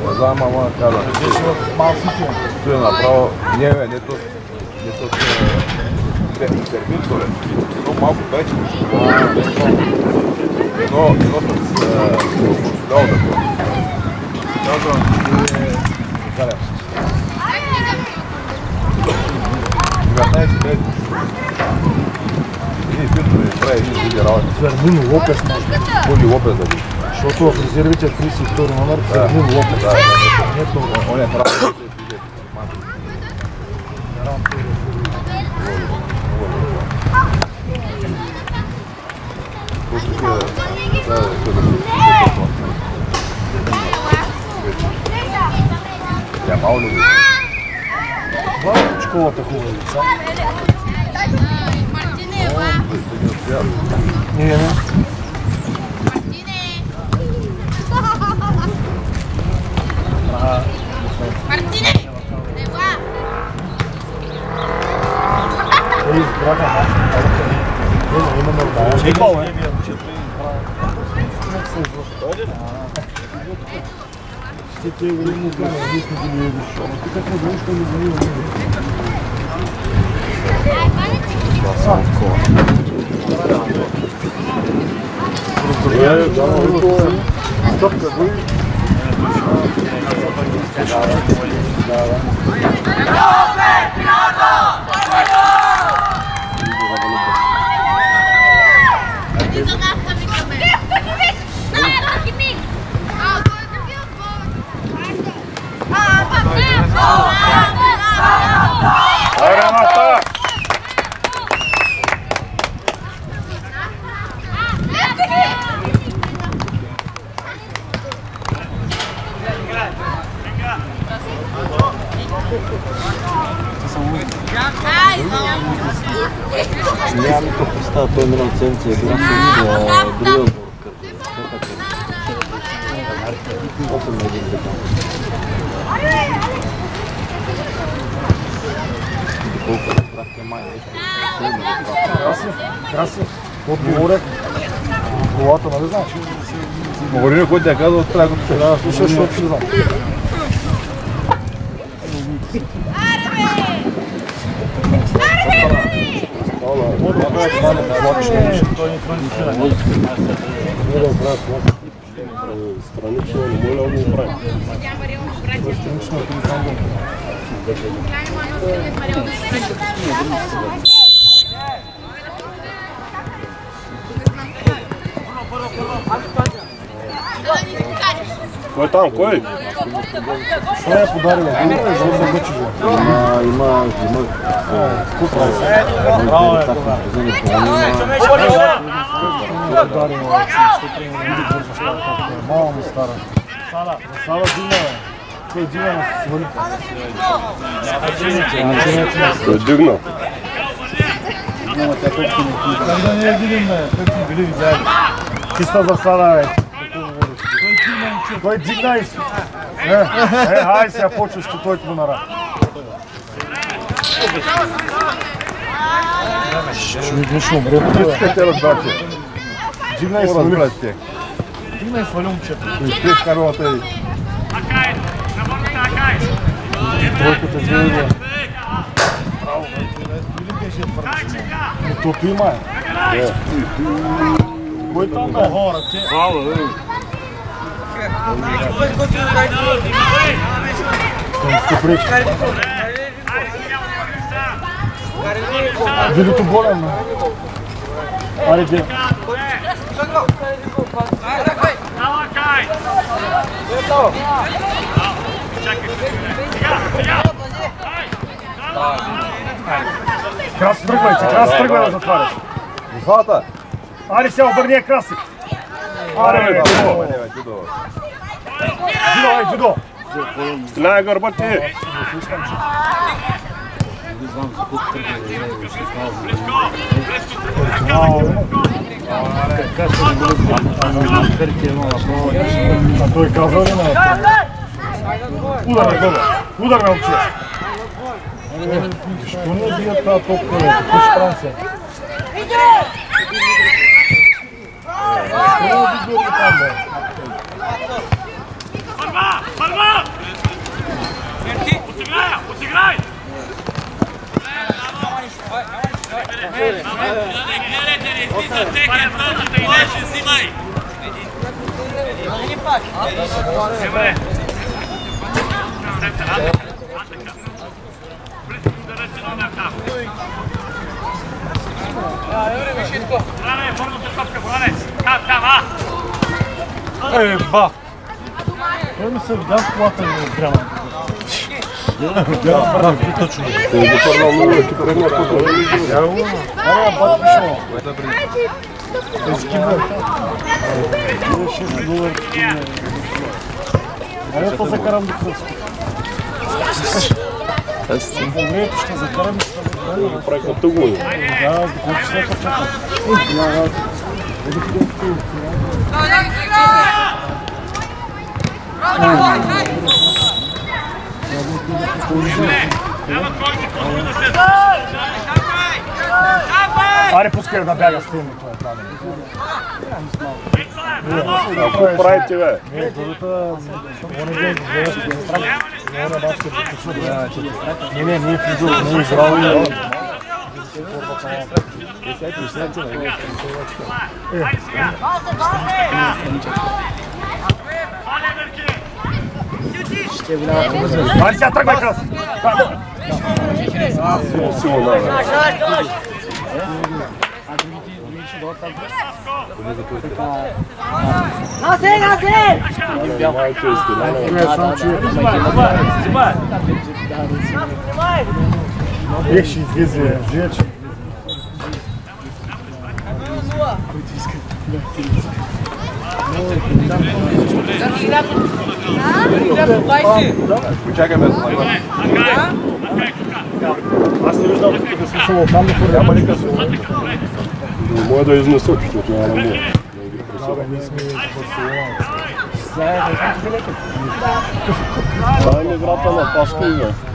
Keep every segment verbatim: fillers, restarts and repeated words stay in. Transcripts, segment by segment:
Не знам, ама каза. Беше в Малсите. Той е направо... Не, бе, не то... Не то сервитор е. Едно малко пече. Едно... Едно с... Долда. Казвам, ти е... Карам. деветнайсет лет. Един филтор е прави един други работи. Фермин Лопес може. Боли Лопес да би. Защото в резервите тридесет и втори номер Фермин Лопес. Да, не това. он е правил. Я мало ли? Това е школата хубава лица. Не, не. Мартине! Нева! Те избраха нашата. Имаме отдаване. Чекал, е? Ще те го не знаме, ние сме ги не виж. Ти какво да нещо не знаме. Това само такова. Стопка, го и... Айде, Марта! Нямам никаква представа, той минал седмица е бил с другия отбор. осем на един декан. Колко разбрахте май, Краси, краси. Отговорят. Колата, нали знаеш? Говори ми, който тя казва, от трябва да Да, слушай, защото ще знам. Странично, не моля да го прави. Странично е това. Кой е там? Кой? Що я подарил? Има за забъчи го. Има, има. Купа е. Браво е, това. Мала му стара. Сала Дима е. Кой Дима ме свали? Той е дигнал. Когда не видим, как сме били видяли. Чиста засада е. Той дигна и... Е, е, хай сега почваш, че той му нара. Ще ми днешно обред. Искате разбрати. Дигна и свали. Дигна и свали момчета. Изпиш каролата и... Тройката две. Браво, или беше твърдо. Но тото има е. Кой там бе? Браво, е. Видото болен, ме. Аре, де. Краси, тръгвай, че Краси, тръгвай да затваряш. Злата! Аре, сега обърни я Краси. Аре, бе, Джудо. Джудо, ай, Джудо. Стреляй гърба ти! А той казал ли не? Удар ме, Года. Удар ме, момче. Защо не бият тази топка, бе? Какво ще правим сега? Защо не би били там, бе? Върва! Върва! Ej, ba! Той ми се видя в колата ми от грама. Да, да, точно. Той го първа много леки тръгна по-добре. Ара, бат пишо. Ескибър. шест долара. Ара, то закарам до кръско. Времето ще закарам и ще закарам. Прави като го е. Да, докато ще почакам. Аре, пускай да бяга с теми, това е правилно. Какво правите, бе? Не, другата... Не, не, не е физул, не е израл и... Аре, сега тръгвай, Крас! Силно надо. Насе, насе! Малко е Ех, ще излезе, зеч. Почакаме за това. Аз не виждам какъв смисъл там да хвърля, ама нека се... Може да изнесат, защото няма да мога. Абе, ние сме в Барселона. Това е играта на Паска и бе.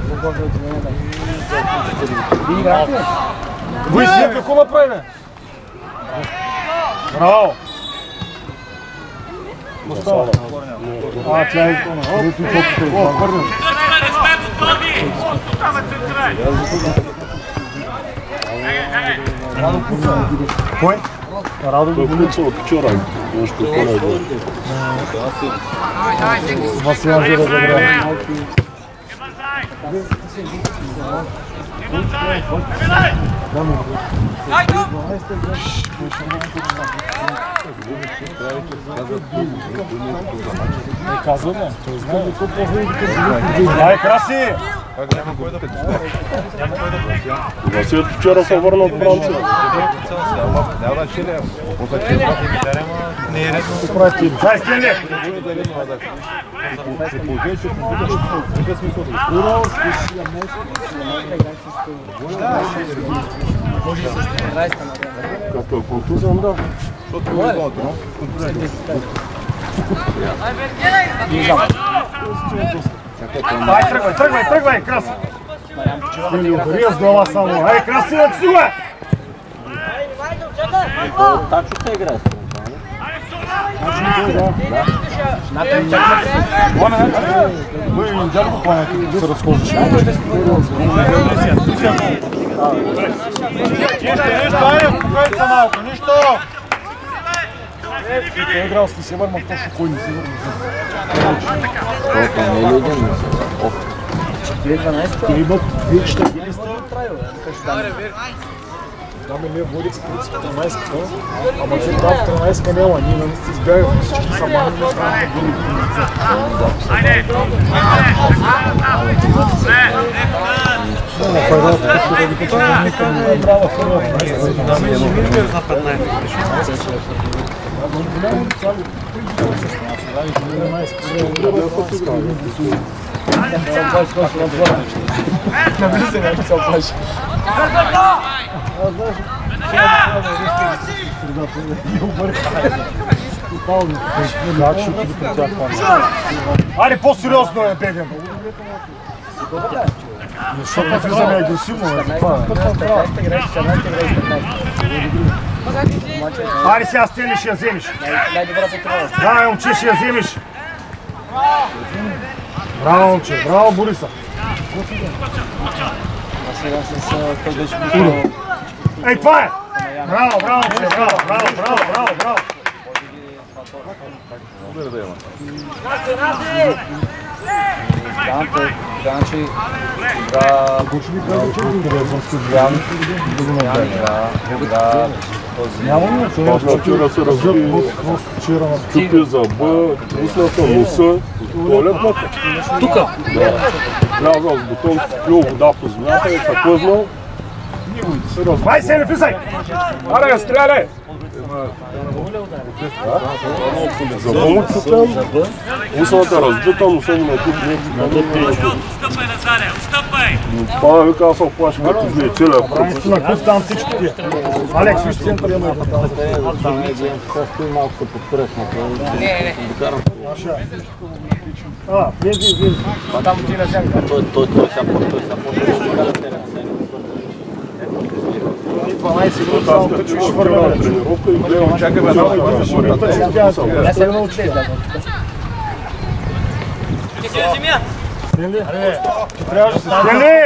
Вой си какво направи, бе? Браво! Остава. А, тя е изпълна. О, върнем. Кой? Радо Той куца от вчера. Нещо какво не е било. Василян за разобря. Не казва ли? Той знае. Ай, Краси! Васил вчера се върна от Франция. Няма да челя. Не е редно. Какво прави ти? Дай стенли! Като е контузен, да. Дай, тръгвай, тръгвай, тръгвай, Краси! Стенли, удари с глава само. Ай, Краси, отсюда! Тачо се играе. Той индиано го планя, да се разхождаш. Нищо, нищо, айде, покажи се малко, нищо! Той е играл с Лисевър, ма точно кой не си върна. Това не е ли един? две хиляди и дванадесета? Те имат две хиляди и четиринадесета. Там е ме води с тринадесета, ама че това в тринадесета няма, ние не сте избягали, всички са мани на страната дури. Много файда, така да ви кажа, никъм не е права файда. Не виждаме за петнадесет. Не влиза някакви се оплаши. Айде, по-сериозно е бегам. Защото влизаме агресивно. Айде сега Стенли ще я вземеш. Давай, момче, ще я вземеш. Браво, момче, браво, Бориса. Ей, това е! Браво, браво, браво, браво, браво, браво, браво. Удар да има. Данте, Данчи, игра... Почна вчера се разби, чупи зъба, пусната носа, туалетната. Тука? Влязал с бутон, плюл вода по земята и се плъзнал. Май се, не влизай! Аре, стреляй! Зъба му чупен, устната разбита, носа му накупи. Това вика, аз се оплаши, като вие целия пропуск. Наистина, къв там всички ти? Алекс, виж център има. Малко се подпресна. Не, не. А, влези, влези. Там ти на сянка. Той, той, той са по-той. дванайсет минути само тъчвиш върваме. Тренировка и гледам, Чакаме да Я се научи. Стенли? Ти трябваше да се Стенли!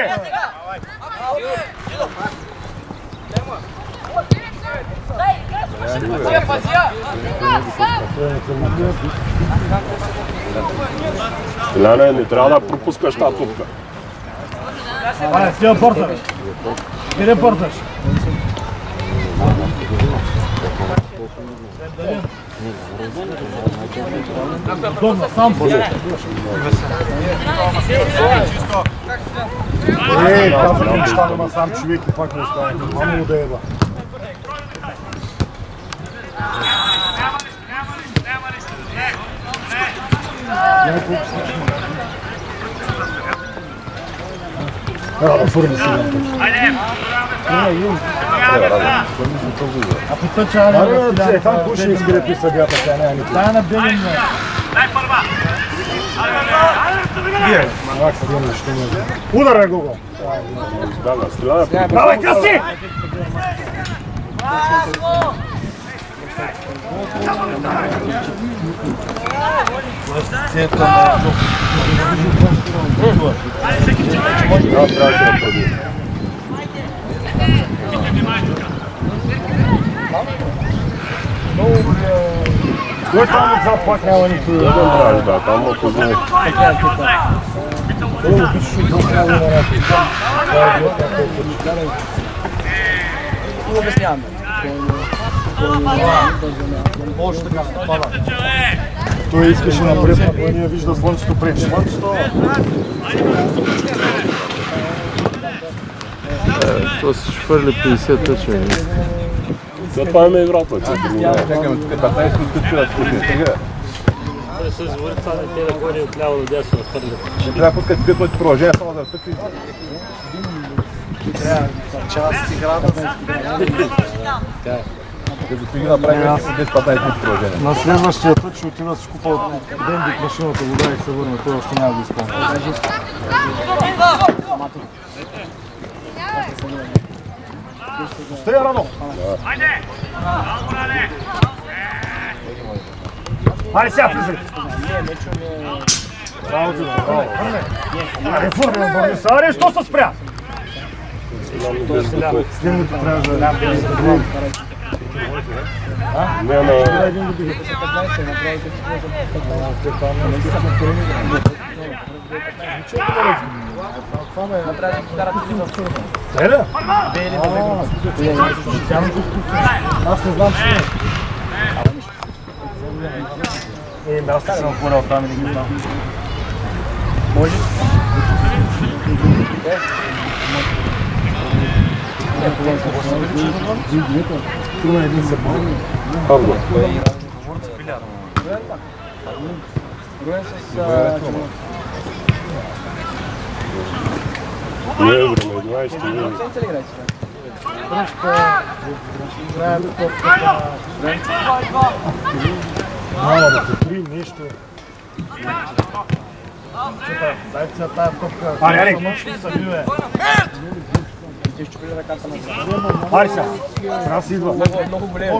Ляне, не трябва да пропускаш тази топка. Ай, ти я порташ. Къде порташ? Удобно, сам порташ. Ей, казвам, че там има сам човек и пак не остане. Мамо да еба. Evo da furni si jedan točno. A poteča ne da se tam kuši izgrepi sa gata se ne ani. Da na belim ne. Daj prva. Gdje? Ovak sad imamo što ne. Udara Gogo. Да, да, стреляй. Давай, краси! Да, трябва да се направи. Кой там отзад пак няма никой? Да, да, да, там ако знае. Го обясняваме. Може така, пада. Той искаше напред, но ние вижда слънцето пречи. Слънцето! Това се хвърли петдесет тъча. Това е играта. Чакаме тук петнайсет минути да спушим. Сега. Той се звори това дете да ходи от ляво до дясно да хвърли. Не трябва да пускат пет минути продължение, само да тъкли. Трябва част играта. Като ти ги направим десет-петнайсет минути продължение. На следващия път ще отида да си купа от Денди машината вода и се върне. Той още няма да изпълня. Стой, Радо! Айде сега влизай! Браво, Дина, браво! Аре, фурне, бърни са! Аре, що се спря? Следното трябва да... Не, на... Е ли? Аз не знам, че не. Е, да, аз съм отворил там и не ги знам. Може? Трудно един се бъде. Харго. Руен с... Не е време, единайсети юли. Седмица ли играете? Мама да се три нещо. Дайте се тая топка. Аре, аре! Ти ще чупили ръката на това. Аре сега! Раз идва. Много големи.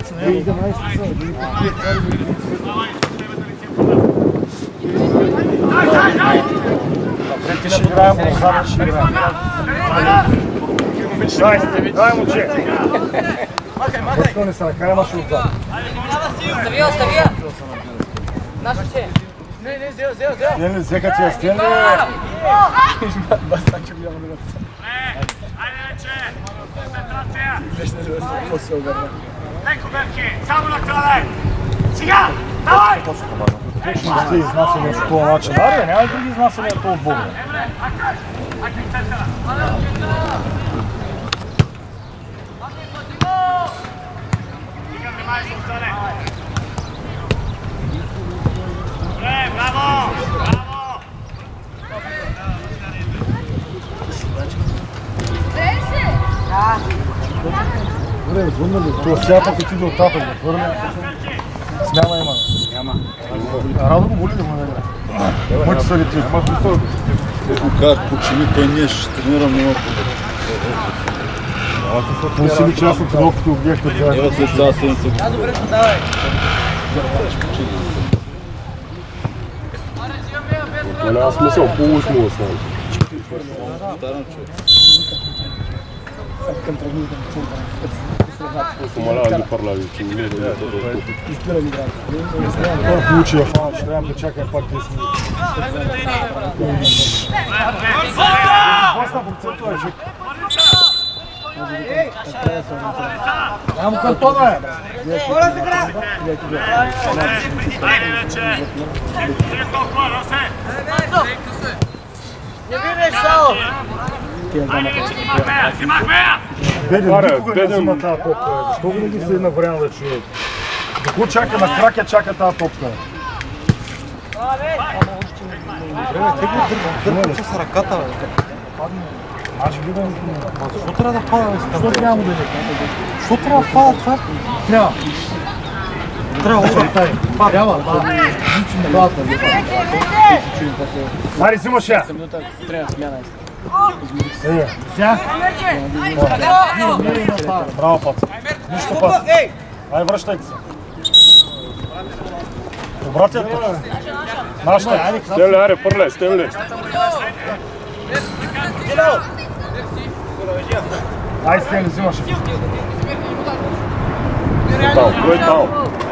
Ще играем, отзад ще играем. Дай, дай момче! Отклони се, край имаш отзад. Остави, остави! Наша ще! Не, не, взел, взел, взел! Стенли, взеха ти я Стенли. Басачо гледам на ръца. Ajde veće! Koncentracija! Беше на ръца, какво се обърна. Леко, Берки! Само на крале! Сега! Давай! Точно сте изнасяли по този начин. Аре, няма други изнасяли на този отбор. Аки центъра! Стигам ви май сумцане! Добре, браво! Браво! Добре, звънна ли? Това сега пък отиде от тата, да върне. Смяна има. Няма. Радо го боли да му не гра. Моите са ли ти? Как почини, той ние ще тренира много. Той си ли част от тренировките обгехте от сега? Ева след цяла седмица. А, добре, давай. Няма смисъл, по-луш му остане. Старам човек. Към тренирите на центъра. Помалява ги пърляви, че не гледа да бъде. Изпира ми град. Той получи я фана, че трябва да чакай пак десет минути. Басна процентова е жик. Няма картона е! Ajde veće! Nije толкова, Росе! Не видиш, Сао! Взимах бея! Беден, никога не взима тази топка. Защо винаги се наврява да човек? Докато чака на крака, чака тази топка. Дърпа с ръката, бе. Аз гледам. Защо трябва да пада? Защо няма да видя? Защо трябва да пада това? Няма. Трябва да пада. Трябва, да. Мари, взимаш я. Минута трябва смяна. Е, сега? Браво, пац. Нищо пац. Ай, връщайте се. Обратят тук. Нашата, айде. Стенли, аре, пърля, Стенли. Ай, Стенли, взимаш. Там, кой е там?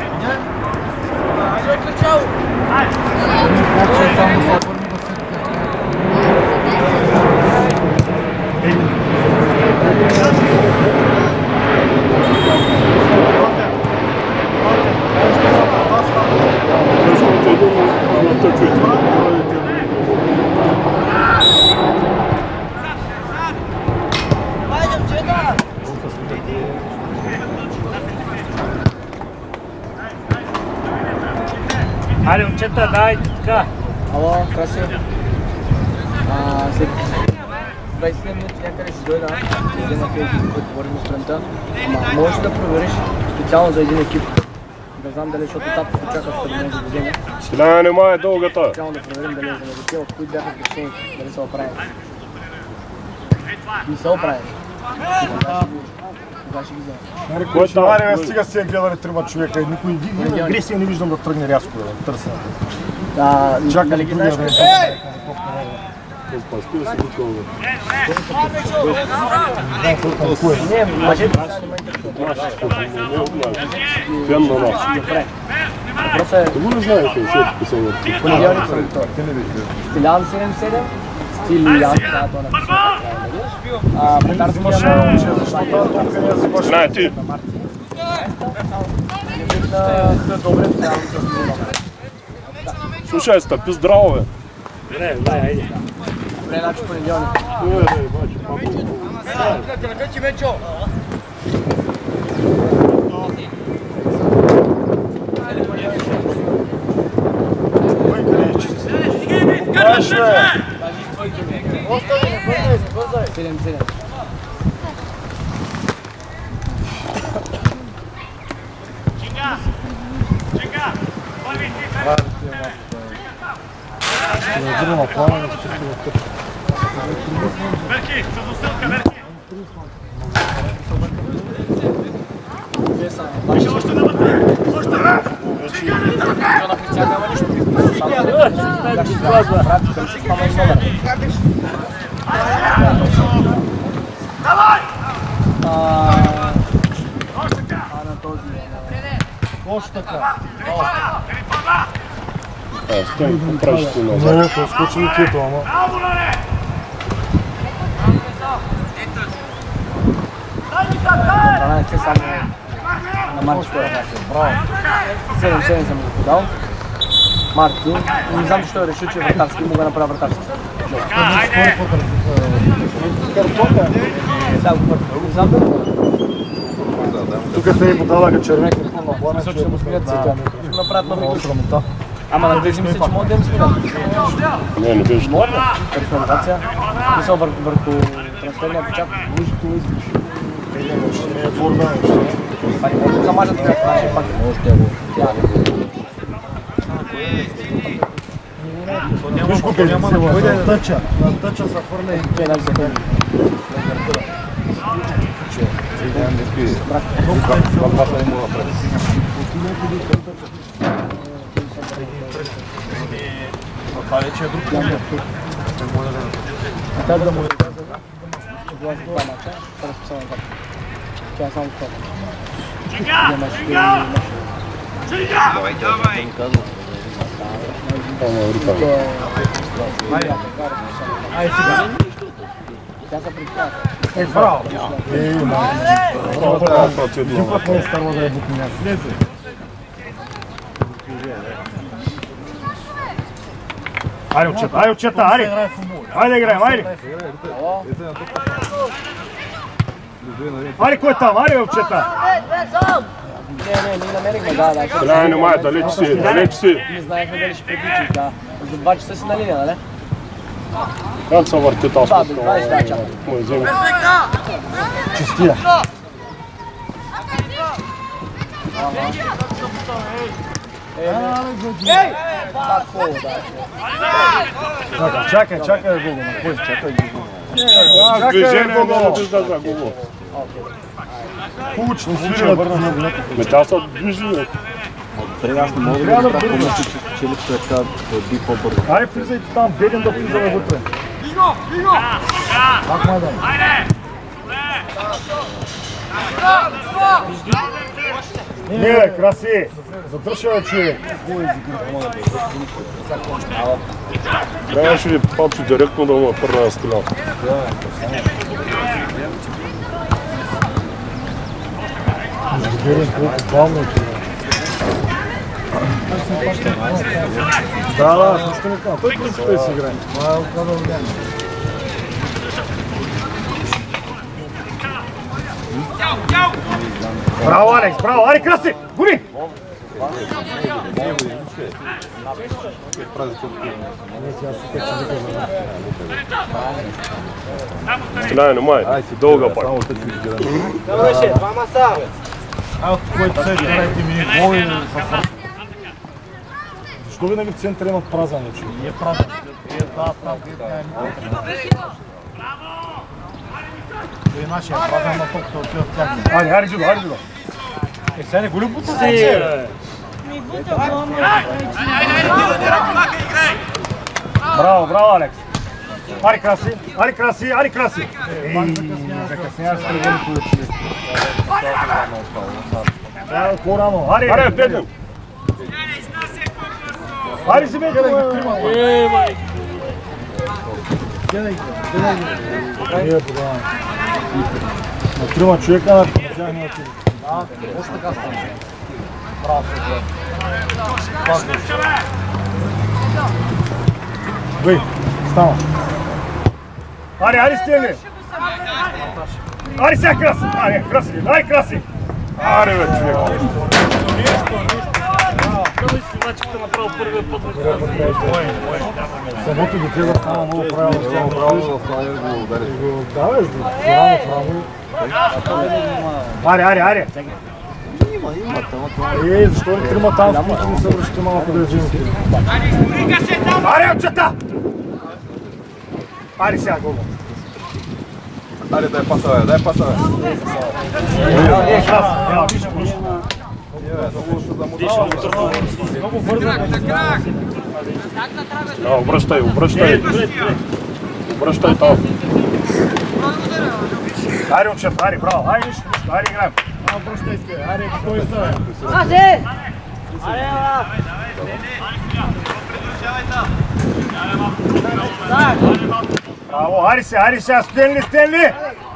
Айде, момчета, дайте така. Ало, краси. След двайсет минути някъде ще дойда, ще взема тези, които говорим с сутринта. Ама можеш да провериш специално за един екип. Не знам дали, защото татко се чака в кабинет за движение. Стиляне, нема е дългата. Специално да проверим дали е за негатива, от които бяха грешени, дали са оправени. Не са оправени. Кога ще ги взема? Кой там? Аре, стига се гледали трима човека и никой агресия не виждам да тръгне рязко да търся. Да, дали ги знаеш? Спаски да се викал. Не, мъжете Фен на нас. добре. Въпросът е... Ти го не знаеш, че е писал на ти. Понеделник са втори. Стилян седем седем, Стилян, това е на а, Петарски машина, Не, ти. добре, трябва да се снимам. Слушай, стъпи здраво, бе. Добре, дай, айде. Добре, значи понеделник. Не, не, бачи, папа. седем седем. Чинга! Чинга! Първи ти! Берки, с усилка, Берки! Виж още да бъде! Още да! Чинга, не тръгне! На християн няма нищо. Давай! А, Още Точно така. Е, стой, поправиш ти назад. Не, то скочи лицето, ама. дванайсет само на Марчето е някакъв. Браво. седем седем съм го подал. Мартин. Не знам защо е решил, че е вратарски. Мога да направя вратарски. Картонка. Сега го първо. Не знам да го. Тук те ни подадаха червен картон на плана. Мисля, че ще му сменят цвета. Ще направят нови които. Ама надежда ми се, че могат да им сменят. Не, не беше. Може да. Персонализация. Мисля върху трансферния печат. Не е форма, Пак може да замажат така, значи пак може да го виж го къде се във тъча. На тъча са фърля и той една секунда. това вече е друг план. Така да му е това мача, това специално така. Това е само това. Давай, давай! Ай сега. Тя се притяга. Е, браво! Е, браво! Браво! Един път не е станало да е букминя. Слезе! Айде, отчета, айде, отчета, айде! Айде, играем, айде! Айде, кой е там? Айде, отчета! Не, не, ние намерихме, да, да. Стреляй, немай, далеч си, далеч си. Не знаехме дали ще приключи, да. За два часа си на линия, нали? Как се върти тази Да, бе, двайсет, да, чакай. Мой вземи. Чистия! Ей! Так, хубаво, да. Чакай, чакай да го го напой, чакай да го. Аз движение не да вижда за губо. Получно свиря върна на влето. Ме тя са движи. Преди аз не мога да Трябва да разбера бързаш. помощи, че липсва е трябва да би по-бързо. Айде, влизайте там, беден да влизаме вътре. Виго! Виго! Пак ма да. Айде! Не, бе, краси! Задръжа, бе, човек! Трябваше ли папче директно да му пърна да стрелял? Беден, колко бавно, човек. Да, да, аз не казвам. Той принципа и си играе. Това е оказал време. Браво, Алекс, браво! Ари, краси! Гори! Стреляй, немай, дълга пак. Добре, двама са. Ай, от който се карайте ми голи за фърш. Защо винаги в центъра имат празен лъч? Не е празен. Е, да, празен. Той е нашия празен на топта отива в тях. Айде, айде, Джудо, айде, Джудо. Е, сега не го ли бута си? Браво, браво, Алекс. Ари краси, ари краси, ари краси. Ей, закъсняваш с тревелите лъчи. Трябва по-рано. Ари, Аре, беден! Ари си бе, гледай ги, трима. Е, май! Гледай ги, гледай ги. Е, подаваме. На трима човека на тях не отиде. Да, още така стане. Браво, се гледа. Бей, става. Ари, ари стига. Ари сега краси. Ари, краси, ари краси. Аре, бе, човек! Той си мачката направо първия път. Самото дете да става много правилно. Много браво в плана го удари. Да, бе, за рамо в рамо. Ари, ари, ари. Има, има, това. Ей, защо ли трима там стоите не се връщате малко да взимате? Ари, отчета! Ари сега гол. Аре, дай паса, бе, дай паса, бе. Е, крас. Ела, виж, виж. Много бързо. Да, обръщай, обръщай. Обръщай там. Ари, отчета, ари, браво. Ари, виж, ари, играем. Обръщайте, аре, кой са? Азе! Браво, ари се, ари се, Стенли, Стенли!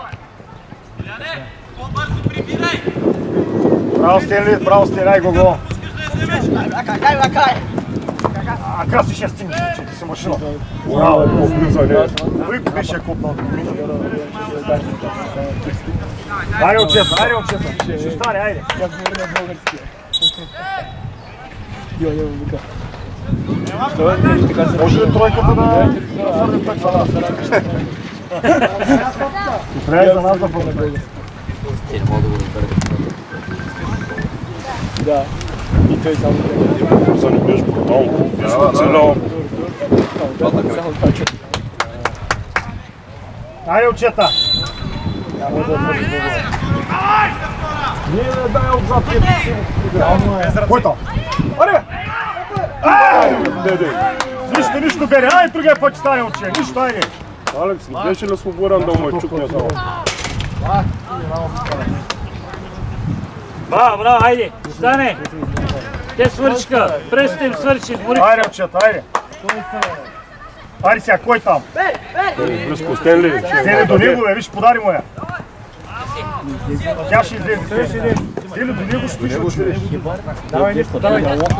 Браво, Стенли, браво, Стенли, ай го го! Вакай, вакай! А краси ще стигнеш, че ти си машина. Браво, облизане. Вик беше купнал. Айде отчета, айде отчета. Ще стане, айде. Как говори на български. Йо, йо, вика. Може ли тройката да фърли пък за нас? Трябва за нас да фърли български. Те не могат да го разберат. Да. И той само За не беше брутално. Беше оцелял. Айде отчета. Ние не дай отзад. Кой там? Аре бе! Нищо, нищо бере. Ай, другия път стане отче. Нищо, айде. Алекс, не беше ли свободен да му е чукне само? Браво, браво, айде, стане! Те свършиха, пресите им свърши, борите. Айде отчета, айде. Айде сега, кой там? Близко, Стенли. Стенли до него, бе, виж, подари му я. Тя ще излезе. Стенли до него ще отчеш. Давай нищо, давай.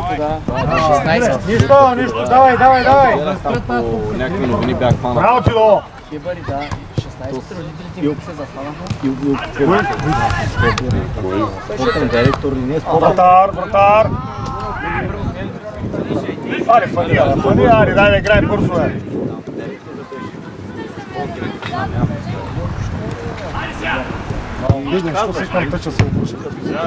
Нищо, нищо, давай, давай, давай. Някакви новини бях фанал. Браво ти долу. Хибари, да. шестнайсет родителите им се зафанаха. Спортен директор и не е спортен. Вратар, вратар. Аре, фани, аре, фани, аре, дай да играем бързо, бе. Виждам, що си към тъча се обръща.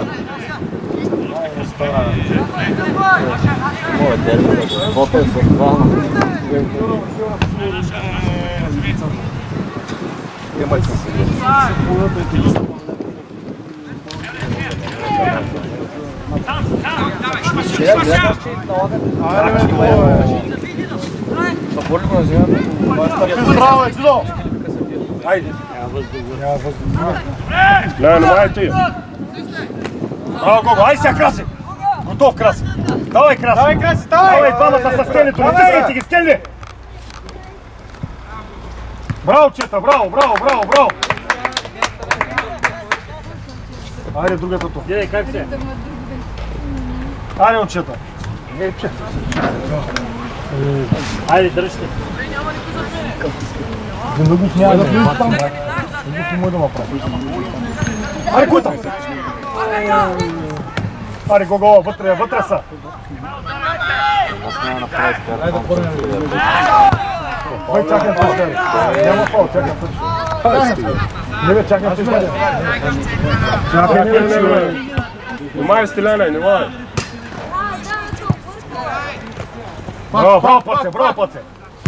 Моят дерби, фото е с това. Имай се си. Здраво е, Дидо! Айде! Гледай, намайте я. Браво, Гого! Ай сега, Краси! Готов, Краси! Давай, Краси! Давай, Краси, давай! Давай, двамата с Стенлито! Натискайте ги, Стенли! Браво, Чета! Браво, браво, браво, браво! Айде, другата тук. Дедей, как се? Айде, Чета! Айде, дръжте. Виндагов няма да влиза там. Виндагов не може да ма прави. Айде, кой там? Айде, Гого, вътре, вътре са. Айде да порнем. Ой, чакам тъж, бе. Няма фол, чакам тъж. Не бе, чакам тъж, бе. Чакам тъж, бе. Внимай, Стиляне, внимай. Браво, браво, пъце, браво, пъце.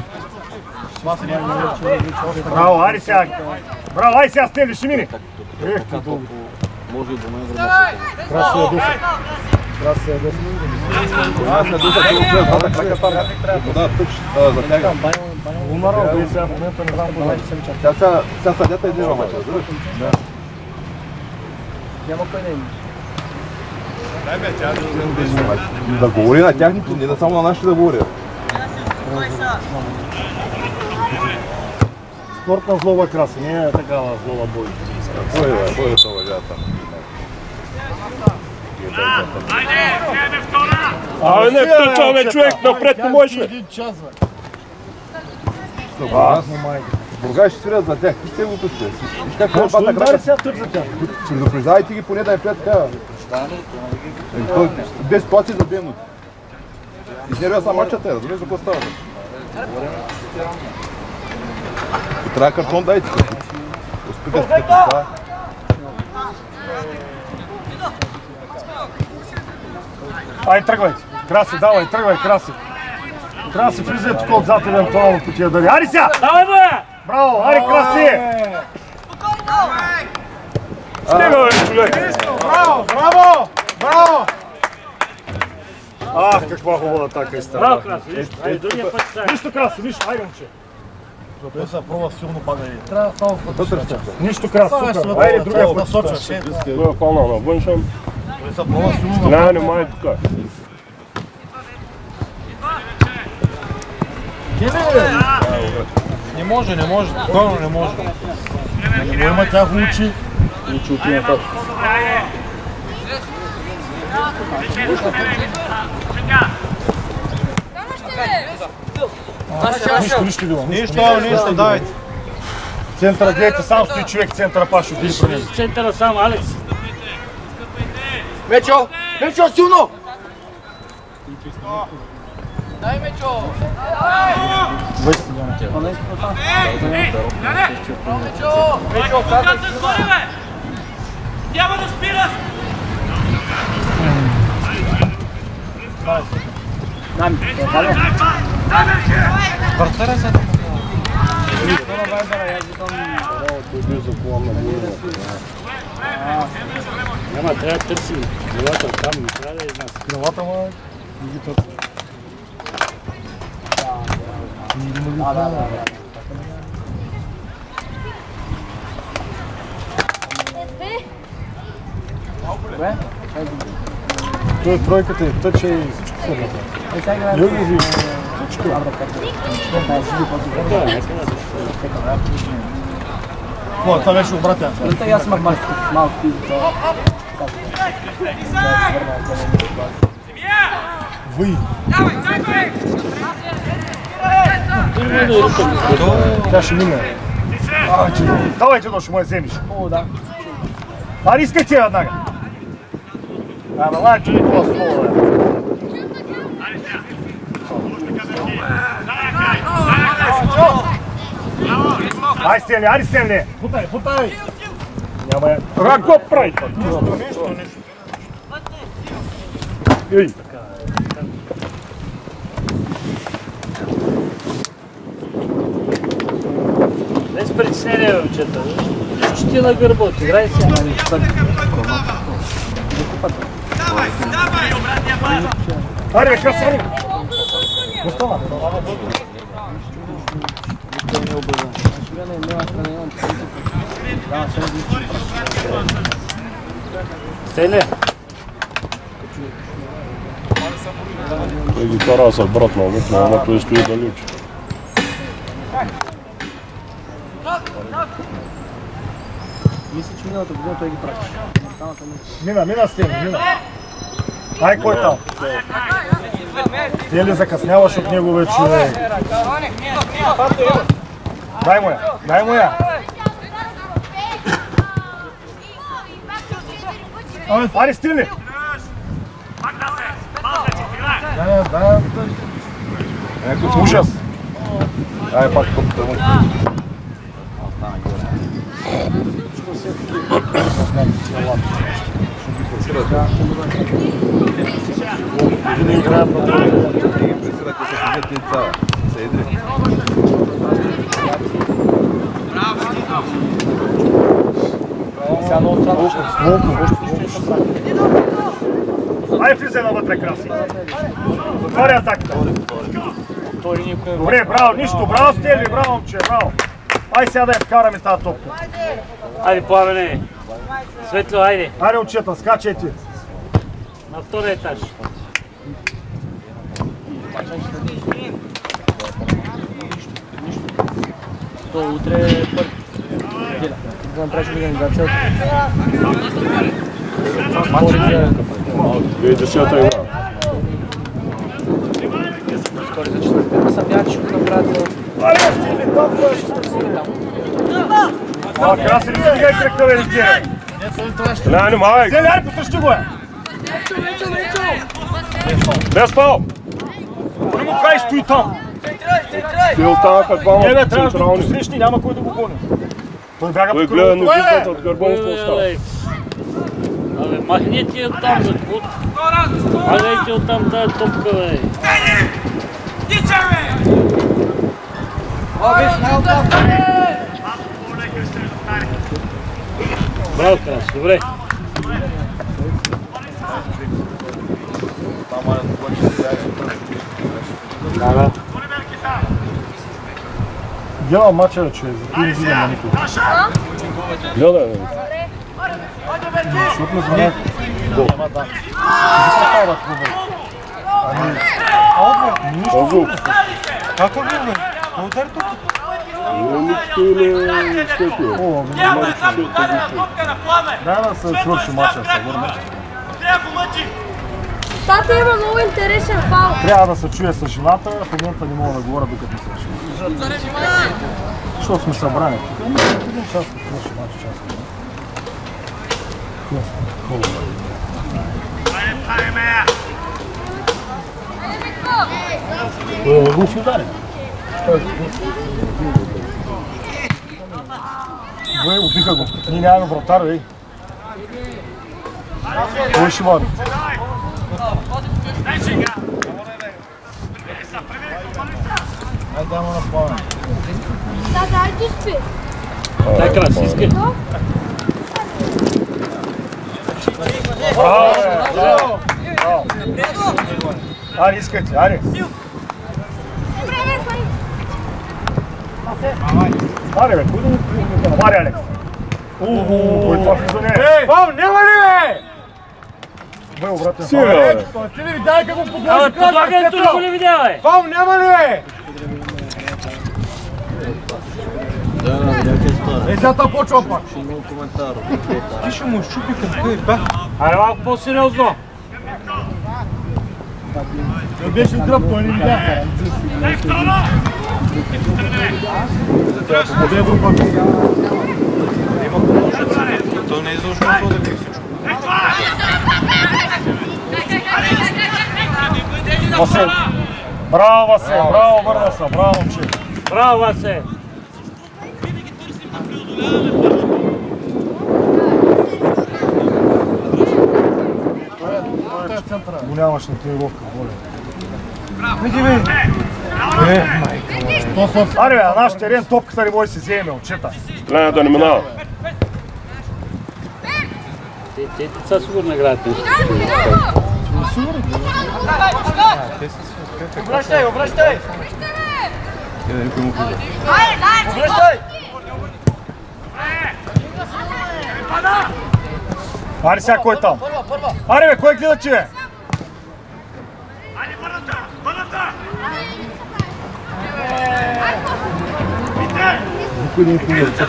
Браво, айде сега. Браво, айде сега, Стенли, ще мине. Ех, ти дълго. Може и до мен време. Краси е десет. Краси е десет. Аз не душа, ти го гледам, двата крака там. Да, тъч, за тяга. Умарал, бе, сега в момента не знам кога. Сега съдята един ромача, разбираш? Да. Няма кой да има. Да говори на тяхното, не да само на нашите да говори. Спортна злоба, Краси, не е такава злоба бой. Бой, бе, бой, това въжата. Абе, не втъчаваме човек, напред не можеш ли? Един час, бе. Бургай ще свирят за тях, ти сте го пусти. Що им даде сега тъп за тях? Предупреждайте ги поне да не плят така. Без ситуации за две минути. Изнервя са мачата, разбираш за какво става. И трябва картон дайте. Успиха с това. Ай, тръгвайте. Краси, давай, тръгвай, Краси. Трябва да се влизай тук отзад евентуално по тия дали. Ари сега! Давай, бе! Браво, ари, Краси! Стига, бе, човек! Браво, браво, браво! Ах, каква хубава атака и стара. Браво, Краси, нищо. Айде, другия път стане. Нищо, Краси, нищо. Айде, момче. Той се пробва силно пада и трябва само вътрешна. Нищо крас, тук. Айде другия път сочваш. Той е фалнал на външен. Той се пробва силно. Стреляне май тук. Не може, не може. Пълно не може. Не му има тях учи. Учи от има точно. Нищо, нищо било. Нищо, нищо, давайте. Центъра, гледайте, сам стои човек, центъра пашо. Центъра сам, Алекс. Мечо! Мечо, силно! Дай, Мечо! Мечо, казах си! Няма да спираш! Въртара се. Няма, трябва да търси крилата там, не трябва да изнася. Крилата му е... Той е тройката и тъча и всичко съдата. Люги всичко. Какво, това беше обратен? Той аз имах малко пиво. Въй! Тя ще мине. Давай, Джедо, ще му я вземеш. О, да. Ари, искай ти веднага. Ама лай, че не това слово, бе. Ай, Стенли, ари, Стенли! Путай, путай! Няма я... Как го прави? Нищо, нищо, нищо. Ей! Без притеснение, момчета. Ще ти на гърба, играй се. Ари, бе, красари! Гостова. Стеле. Той гитара са обратно, ама той стои далеч. Мисля, че миналата година той ги праща. Мина, мина, Стенли, мина. Ай, кой там? Стенли закъсняваш от него вече. Дай му я, дай му я. Ари, Стенли! Да, да, да. Ужас! Ай, пак топта му. Не играят на това. Ай, влизай навътре, краси. Отваря атаката. Добре, браво, нищо. Браво, Стели, браво, момче, браво. Ай, сега да я вкараме тази топка. Айде, Пламене. Светло, айде. Айде, момчета, скачайте. На втория етаж. То утре е първи. Да направиш организацията. две хиляди и десета игра. Втори за четвъртата съм бях, ще го направят. Айде, Стели, топка, ще се А, краси, не си гай кръка, бе, летие. Стреляне, май! Стели, айде, посъщи го, е. Без фал! Не му кай, стои там. Те останаха двама Не, бе, трябваше да го централни. посрещни, няма кой да го гони. Той бяга Той по гледа кръвото. ножицата от гърба му какво става. Абе, махнете я там за какво? Махнете от там тази топка, бе. Браво, Крас, добре. Гледам мача, че за това не видим на никой. Гледай, бе. Защото не знае. Ама да. Какво да хубаво? Ами... Нищо. Какво бе, бе? Кой удари тук? Никто не степи. О, ами не мача. Дай да се свърши мача, се върне. Тата има много интересен фал. Трябва да се чуе с жената, в момента не мога да говоря докато не се чуе. Що сме събрани? Един час, какво ще мача час? Хубаво. Руф удари. Бе, убиха го. Ние нямаме вратар, бе. Кой ще бъде? Айде, дама на плана. Да, дай ти спи. Дай красиски. Браво, бе! Браво! Ари, искайте, ари! Ари, бе, кой да ми приема? Ари, Алекс! Ууу, кой това влизане? Ей! Пал, няма ли, бе? Бе, обратен Си, бе! Ти ли видяй как го Абе, подложи подлагането не го ли видя, бе? Пал, няма ли, бе? Е, зята почва пак. Ти ще му щупи към къде, бе? Айде малко по-сериозно. Не беше дръп, той не видя. Къде е друг? Той не е изложено това да ги всичко. Васил! Браво, Васил! Браво, върна се! Браво, момче! Браво, Васе! Го нямаш на тренировка, моля. Види, бе! Е, майка, Аре, бе, на наш терен топката не може да се вземе, отчета. Гледай да не минава. Те деца сигурно играят нещо. Обръщай, обръщай! Обръщай! Аре, сега кой е там? Аре, бе, кой гледа, че бе? Айде, върната! Върната! Никой не е хубаво.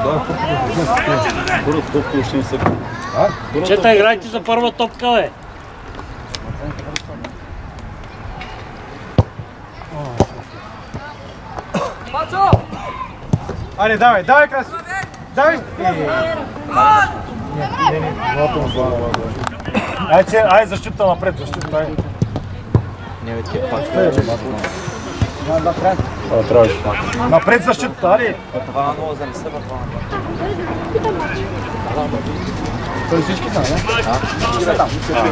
Първо топка още не са. Чета, играйте за първа топка, бе. Айде, давай, давай, Краси! Давай! Айде, айде защита напред, защита, айде. А, трябваше. Напред защита, аре. Той всички са, не? Всички са там.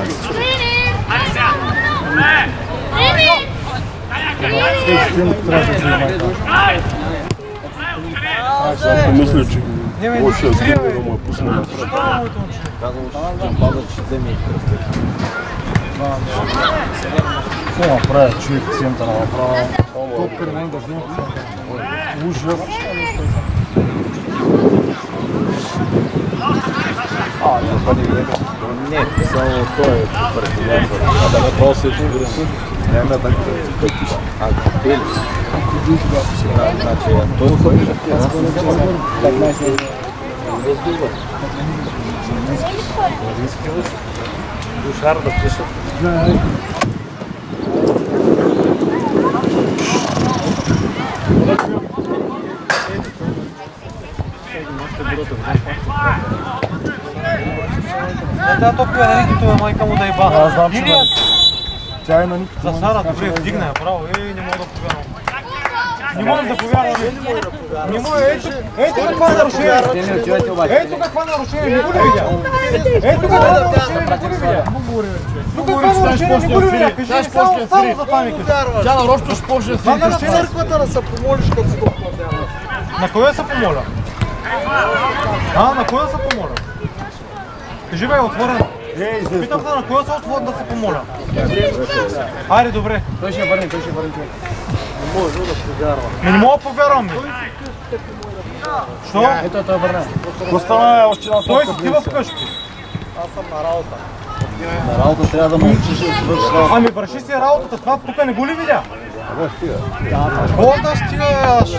Аз помисля, че лошия сгъдне да му е пусне напред. Какво направя човек в центъра направо? Топка не да взема в центъра. Ужас. Не, само той е председател. А да не просто е добре. Няма да пътиш. А, били. Значи, той ходи. петнайсет лева. Душар да пишат. Да, топка на Никито е майка му да еба. Аз знам, че тя е на Никито. За Сара, добре, вдигна я, браво. Ей, не мога да повярвам. Не можем да повярваме. Не мога, ето, ето каква нарушение. Ето каква нарушение, не го ли видя? Ето каква нарушение, не го ли видя? Тук каква нарушение, не го ли видя? Кажи само, само за памиката. Тя нарочно ще почне да се На църквата да се помолиш като си толкова вярва. На кой да се помоля? А, на кой да се помоля? Кажи бе, отворен. Питам се на кой да се отворен да се помоля. Айде, добре. Той ще върне, той ще върне човек. Ми не мога да повярвам, бе. Що? Ето той върна. Остана още на Той си ти вкъщи. Аз съм на работа. На работа трябва да мълчиш да свършиш работа. Ами върши си работата, това тук не го ли видя? Да, стига. Какво да стига, аз?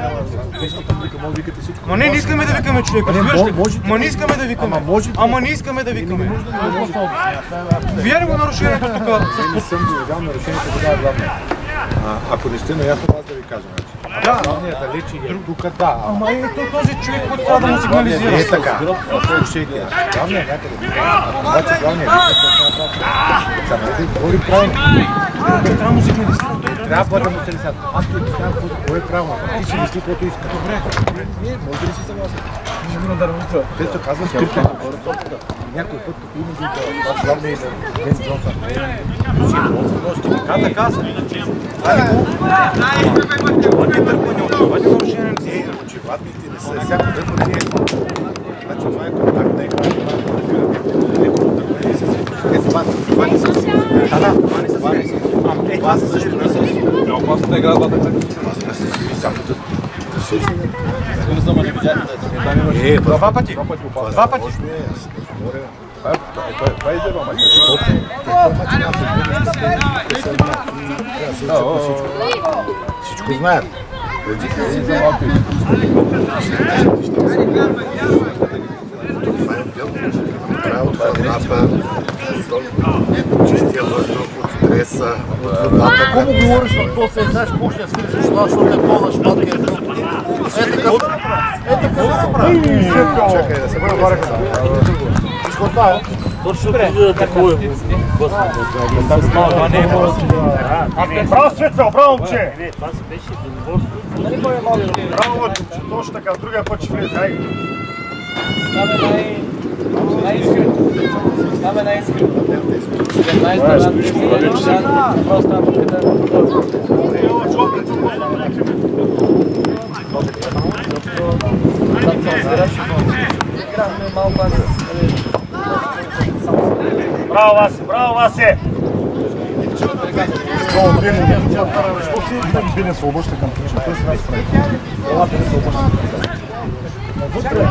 Ма не, не искаме да викаме човека, разбираш ли? Ма не искаме да викаме. Ама не искаме да викаме. Вие ли го нарушението тук? Не съм видял нарушението, тогава главно. Ако не сте наясно, аз да ви кажа. Да, главният далече е тук, да. Ама и този човек, който трябва да му сигнализира. Не е така. Слушайте, главният някъде. Обаче главният някъде. Сега да говорим правилно. Той трябва да му сигнализира. Трябва да му се лисат. Аз ти обяснявам какво е правилно. Ти си мисли, което иска. Добре. Не, може ли си съгласен? Те се казва скрипка. Някой път, като има ги да главния и да Ден Джонсън. Така, така са. Али го? Очевадните търпани, очевадни нарушения не са. Очевадните не са. Всяко дърпа не е. Значи това е контакт на екран. Леко търпани се. Е, това не са си. Да, да, това не са си. Е, това също не са си. Опасната игра двата пъти. Само да се Свързам, а не видяхте да е. Два пъти. Два пъти. Това е изеба, мача. Всичко знаят. Това е водата, чистия въздух от стреса, от водата. Какво му говориш на то се знаеш, какво ще свършиш това, защото е това шпатка е друг? Е така да направи. Е така да направи. Чакай да се бъде. Всичко това е. Точно преди да такова е. Браво, Светло, браво, момче! Не, това си беше единоборство. Браво, момче, точно така, другия път ще влезе, хайде. Там е най-искрено. Там е най-искрено. деветнайсета над тридесет, просто там къде Браво, Васи, браво, Васи! Много ден, не тя кара, защо си Бине се обръща към това? Той се нас прави. Това Бине се обръща към това. Вътре.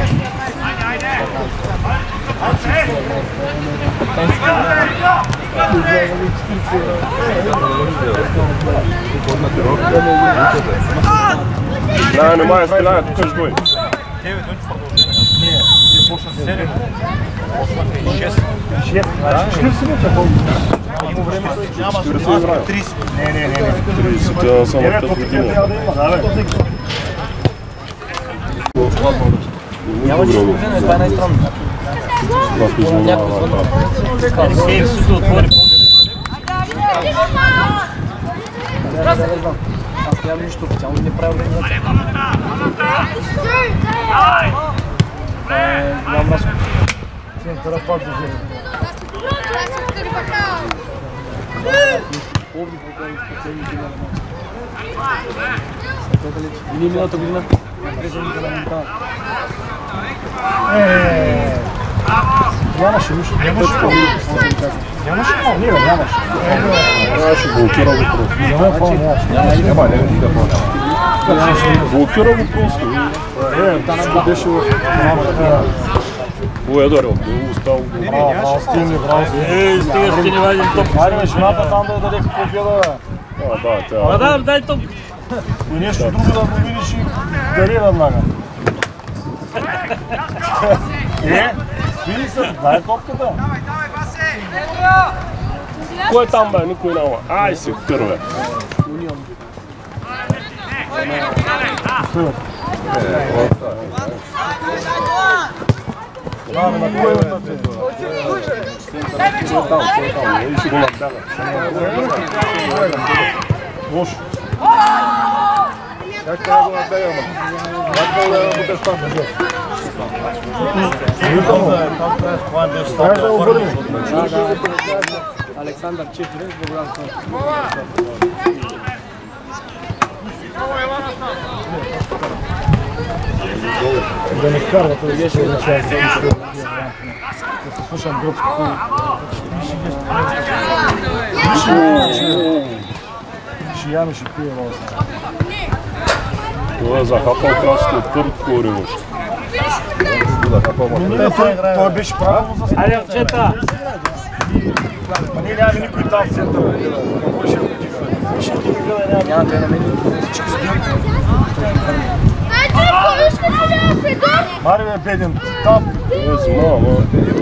Да, не май стреляят, тук ще дойде. девет минути продължение. Не, не почна седем. Почна шест. шест, значи четиридесет минути е по-добре. Има време, няма тридесет. Не, не, не, не. тридесет, тя само пет години. Трябва да има, да, бе. няма нищо година, това е най-странно. Някой звън. Хей, всичко отвори. Аз нямам нищо официално, не правя организация. Нямам разход. Центъра пак да вземе. Овни проблеми, специални година. Или миналата година. Презените на Монтана. Еее. Нямаше нищо. Нямаше какво. Нямаше какво. Не, нямаше. Нямаше, блокира го просто. Няма какво, нямаше. Няма, не види да помня. Блокира го просто. Е, там беше в... Кой е дарил? Бил остал. Браво, браво, стилни, браво. Ей, стига ще ни вадим топ. Хайде, бе, жената там да даде какво гледа, бе. А, да, тя. А да, дай топ. И нещо друго да го видиш и дари веднага. Е, спили се, дай топката. Кой е там, бе? Никой няма. Ай, се кърве. Да, на кой е на те? И си го надяга. Лошо. Как трябва да го надега, ма? Как да го будеш там? Трябва да го обърнем. Александър Чефирин с Богдан Станков. Да не вкарва, той беше означава за нищо. Да се слушам гръцкото. ще яме, ще пие много сега. Това е захапал краско от първото корево. Той беше правилно за Айде, момчета! Ма ние нямаме никой там в центъра. Няма две на мен. Мари бе, беден, там. Това е зима, ама.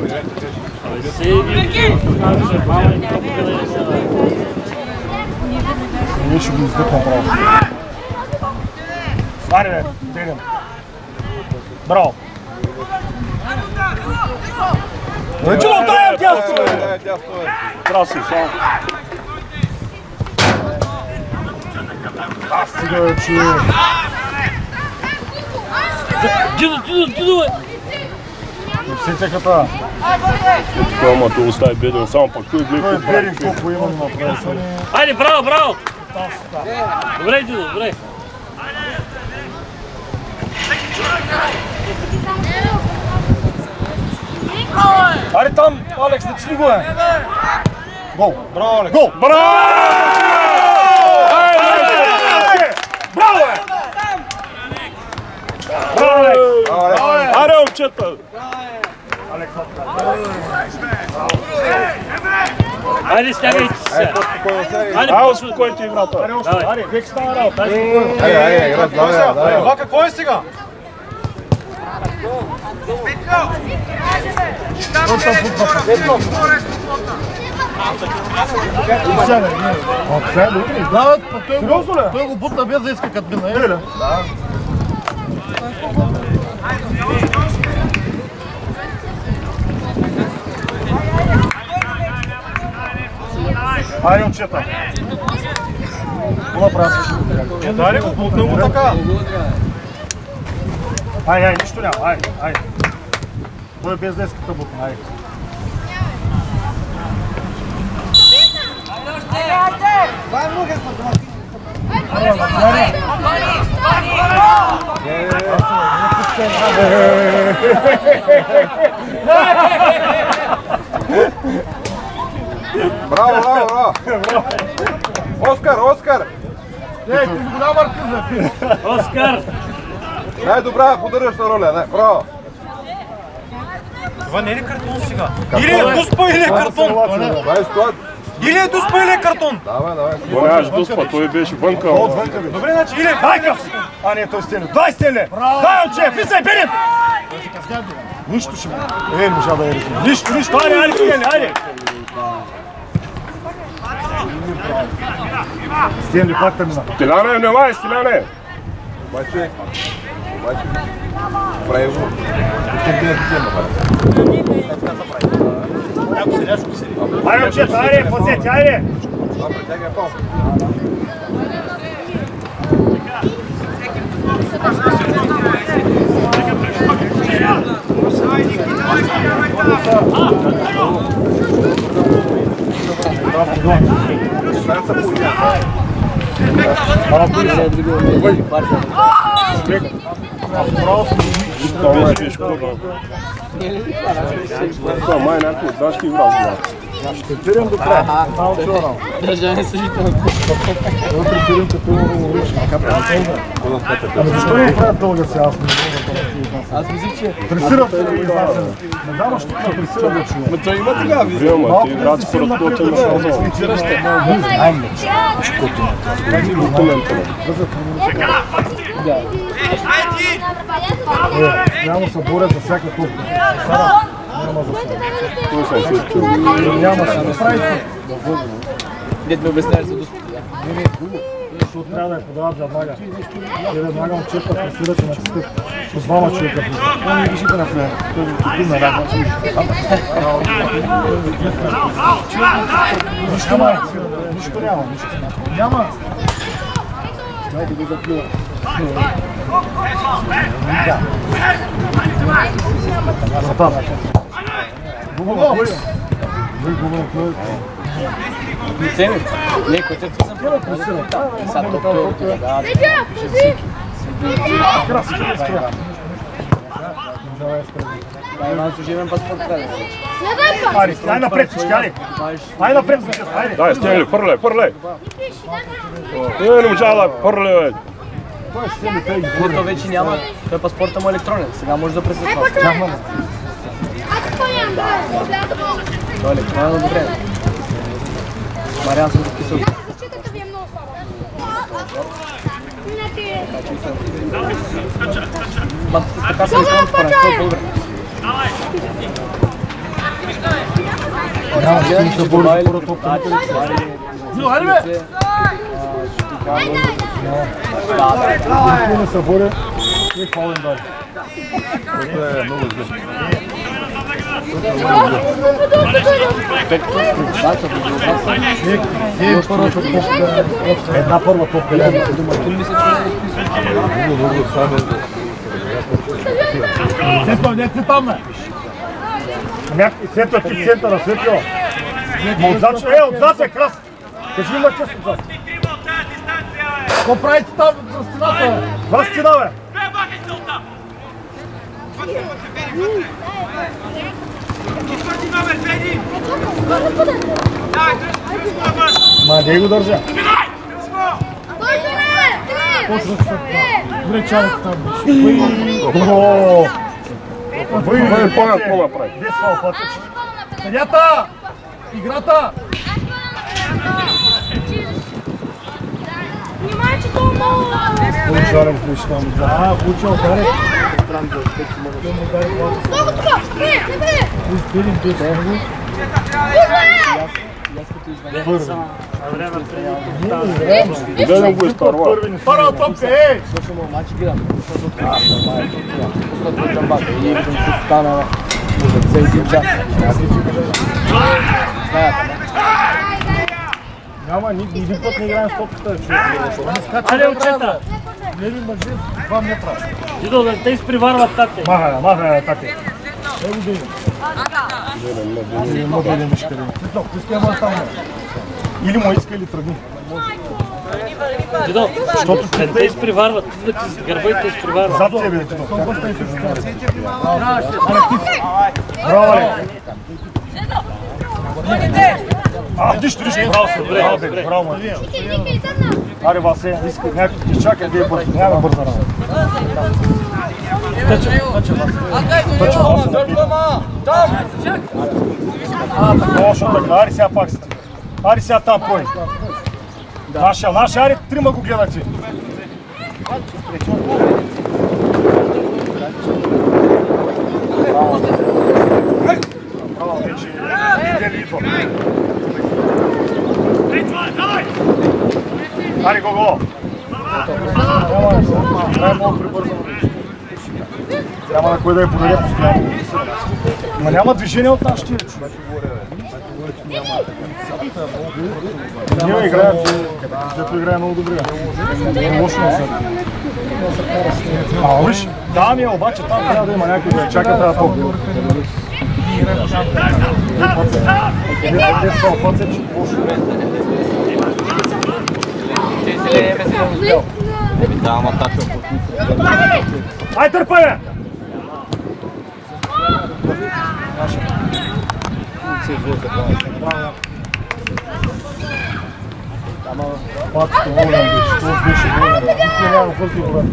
Ние ще го издъхнем право. Мари бе, беден. Браво. Чува, тая тясно бе! Краси, само. Аз сега бе, че... Дидо, дидо, дидо бе! Сетеката. Ето ама те остави беден, само пак той гледа. Той е беден, колко има на преса. Айде, браво, браво! Добре, дидо, добре. Айде там, Алекс, начни го е! Гол! Браво, Алекс! Гол! Браво! Браво е! Браво е! Аре, момчета! Айде, стягайте се! Айде, Ай, успокойте играта! Аре, вече става работа! Айде, айде, играт, давай, давай. Това какво е сега? Той го бутна без да иска като мина, е ли? Айде, момчета! Какво направя си? Е, дай ли го, бутна го така? Айде, айде, нищо няма, айде, айде. Той е без да иската бутна, айде. Браво, браво, браво! Оскар, Оскар! Ей, ти го дам Маркиза! Оскар! Най-добра поддържаща роля, не, браво! Това не е ли картон сега? Или е дуспа, или е картон! Това е ситуация. Или е дуспа, или е картон! Давай, давай. Това нямаш дуспа, той беше вънка. Добре, значи или е Хайкав! А не, той стене. Дай стене! Дай, момче! Влизай, беден! Нищо ще му. Ей, можа да е рече. Нищо, нищо! Айде, айде, стене, айде! Стенли, пак тъмина. Стиляне, внимай, Стиляне! Обаче, обаче, прави го. Ще ги натикема, Айде, момчета, айде, пазете, айде! Добре, тягай пал. Това е тежко, да. Това май някой от дашки играл. Ще пирам до края. Само чорал. Държане съжително. Вътре пирам като ручна капа. Ами защо не правят дълга сега? Аз не мога да Аз мислих, че... Тресират ли изнасяне? Не знам, що това тресират да чуя. Но той има тогава вижда. Приема, ти играят според плотен на шазон. Айде, чукото на Е, няма се борят за всяка топка. Сара, няма за сега. Той съм се чул. Няма се направите. Дед ми обясняш за дуспата. Не, не, друго. Защото трябва да я подават веднага. Те веднага момчета пресират и натискат по двама човека. Това не вижите на флер. Той го купи на рак. Нищо няма. Нищо няма. Няма. Дайте го заплюва. Да. Затам. Губава. Губава. Цени? Не, концепция съм първо пресирам. Сега доктор. Видя, кажи! Красиво. Дай Иван служебен паспорт трябва. Ари, дай напред всички, ари! Ай напред всички, айде! Дай, Стенли, хвърляй, хвърляй! Е, не можа да хвърляй, бе! Той ще Стенли, той избори. То вече няма, той паспорта му е електронен, сега може да присъства. Няма да. Той е електронен, добре. Мариан съм записал. Ма така се електронен според, това е по-добре. Няма, ще ми се бори за първа топка. Зило, хайде бе! Никой не се бори и хвален дай. Това е много зле. Една първа топка. Светло, не си там, бе! Светло, ти центъра, Светло! Отзад, е, отзад е, крас! Кажи има чест отзад! Какво правите там за стената, бе? За стена, бе! Ма, не го държа! Точно се добре, чалът там беше. Ооо! Той е по-на какво направи. Без това опътъч. Съдята! Играта! Внимай, че това много... Получарен включи там. А, получил, каре. Много тука! Не, не бъде! Видим той с него. Да не го изпарва. Първа топка, ей! Слушам му матч гледам. Пуснат към бата и виждам, че стана за един час. Знаят, Няма, един път не играем с топката. Айде, отчета! Не ли мъжи, два метра. Дидо, да те изпреварват тате. Маха, маха, тате. Ей го да има. Има белен мишка. Титлок, ти ски ама там. Или му иска, или тръгни. Дидо, да те изпреварват. Да ти с гърба и те изпреварват. Зад тебе, Дидо. Браво, ли! А, нищо, нищо, браво се, браво, бе, браво, ме. Аре, Васе, някой ти изчакай, да е бързо, няма бърза работа. Тъча, тъча, Васе. Тъча, Васе, да пи. А, така, още така, аре сега пак сте. Аре сега там, кой? Наша, наша, аре, трима го гледате. Браво, вече, видели идва. Ари, го-го! Трябва много прибързано. Трябва на кой да я подаде постоянно. Ма няма движение от нашите човек. Ние играем, защото играе много добре. Лошо не са. А, виж, да ми е, обаче там трябва да има някой да чака тази топка. Те са опъци, че лошо. Ай, търпай, бе! Пак много нам беше, това беше много. Никой няма въздух, брат.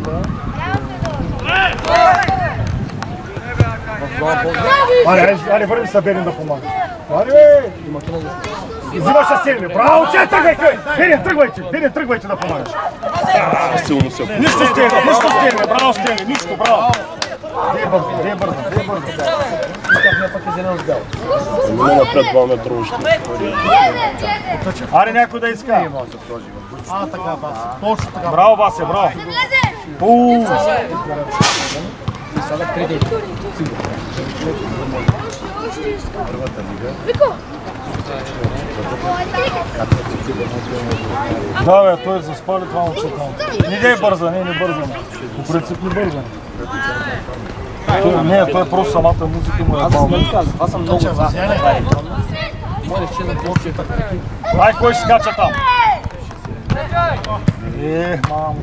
Аре, аре, върви се Берин да помага. Аре, бе! Взимаш се Силви. Браво, че тръгвайте! Берин, тръгвайте! Берин, тръгвайте да помагаш. Силно се. Нищо Стенли, нищо Стенли. Браво, Стенли, нищо, браво. Де е бързо, де е бързо, де е бързо. Тяхния пък е зелен с бял. Не напред два метра още. Аре, някой да иска. А, така, Васе. Точно така. Браво, Васе, браво. Ууу. Да, бе, той заспали това момче там. Не дей бърза, не, не бърза. По принцип не бърза. Не, той е просто самата музика му е малко. Това съм много за. Ай, кой ще скача там? Е, мамо,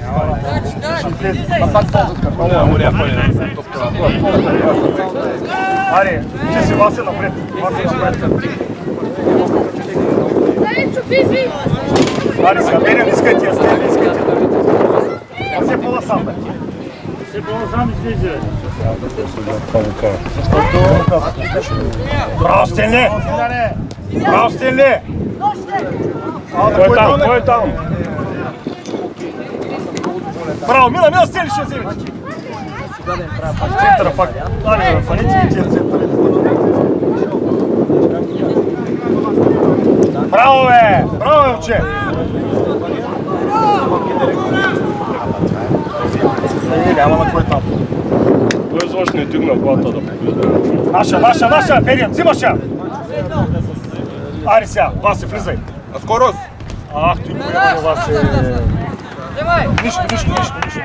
аре, ти си Васе напред. Васе напред. Аре, сега Берен, искайте я, стели, искайте. Васе пола сам, бе. Се пола сам излезе. Браво, Стенли! Браво, Стенли! Кой е там? Кой е там? Браво, Мила, Мила, Стенли ще вземе. Центъра пак. Али, фаните и тия центъра. Браво, бе! Браво, бе, уче! Не, няма на кой там. Той изобщо не дигна главата да победа. Наша, наша, наша, Берен, взимаш я! Ари сега, Васе, влизай. На скорост! Ах, ти поема, Васе. Нищо, нищо, нищо, нищо.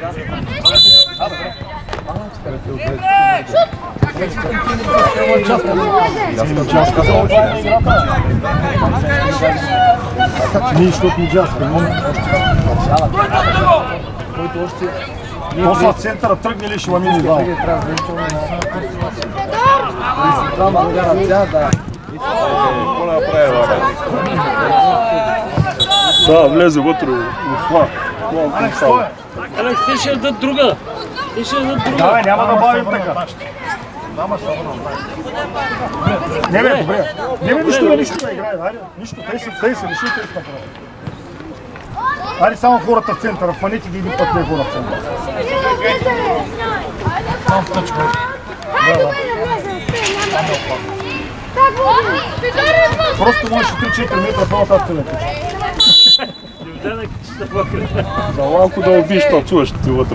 Ние, защото ни джаска, но... После центъра тръгне ли ще ламини вал? Да, влезе вътре в това. Алекс, те ще дадат друга. Те ще дадат друга. Да, бе, няма да бавим така. Не, бе, добре. Не, бе, нищо, бе, нищо да играе. Айде, нищо. Тъй се, тъй се, реши, тъй се направи. Айде само хората в центъра, фанете ги един път не хора в центъра. Само в точка. Просто можеш три-четири метра по-нататък да качиш. За малко да убиш, то чуваш ти вътре.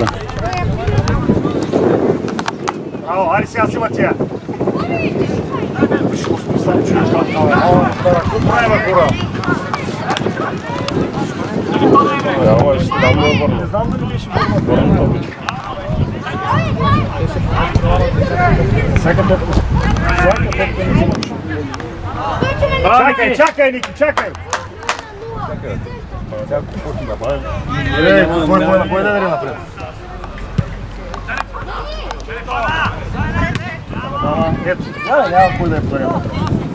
Браво, айде сега си тя. Виж, усто сам чуеш там това. Ало, стара, какво правим, хора? Ало, ще там да върна. Не знам дали ли ще върна. Всяка топка. Всяка топка не взимаш. Чакай, чакай, Ники, чакай! Е, кой да дари напред? Ето, няма кой да е подаря напред.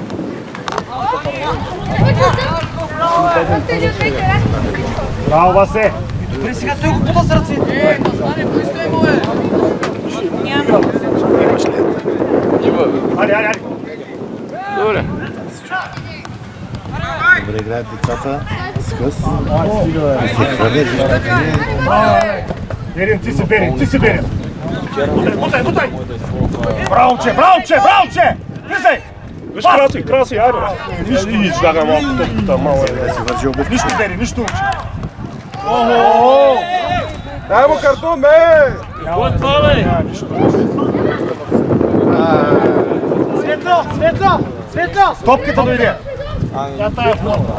Браво, Васе! Добре, сега той го пута с ръцете. Няма. Ари, ари, ари! Добре. Добре играят децата с хъс. Берен, ти си Берен, ти си Берен! Бутай, бутай, бутай! Браво, че, браво, че, браво, че! Влизай! Виж, краси, краси, айде! Нищо, изляга малко топката, мало е. Да си вържи обувки. Нищо, Берен, нищо, момче! Дай му картон, бе! Какво е това, бе? Светло, светло, светло! Топката дойде! Тя тая в много.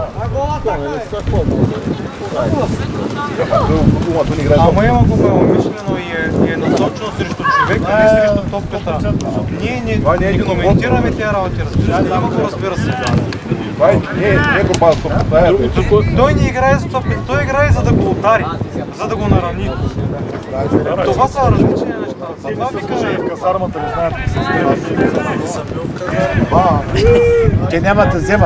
Ама има го мишлено и е насочено срещу човека, не срещу топката. Ние не коментираме тези работи, разбира се. Има го разбира се. Не го паза топката. Той не играе за топката, той играе за да го удари, за да го нарани. Това са различни неща. Затова ви кажа. В касармата не знаят Те няма да вземат.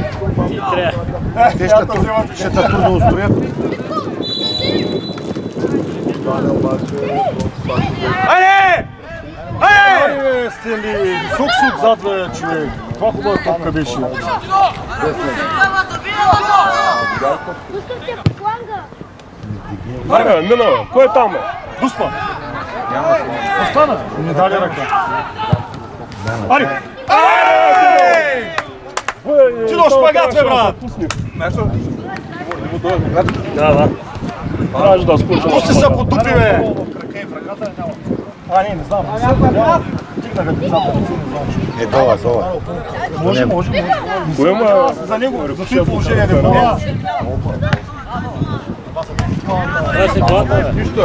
Те ще те трудно устроят. Айде! Айде! Стели, висок си отзад, бе, човек. Това хубава топка беше. Айде, мина, кой е там, бе? Дуспа! Остана! Не дали ръка. Ари! Ти до шпагат, бе, брат! Да, да. Трябваше да скоча. Пусти се потупи, бе! А, не, не знам. Тигнаха децата, не знам. Е, дола, дола. Може, може. Кой има? За него, за това положение не помня. Това се плата, бе. Нищо,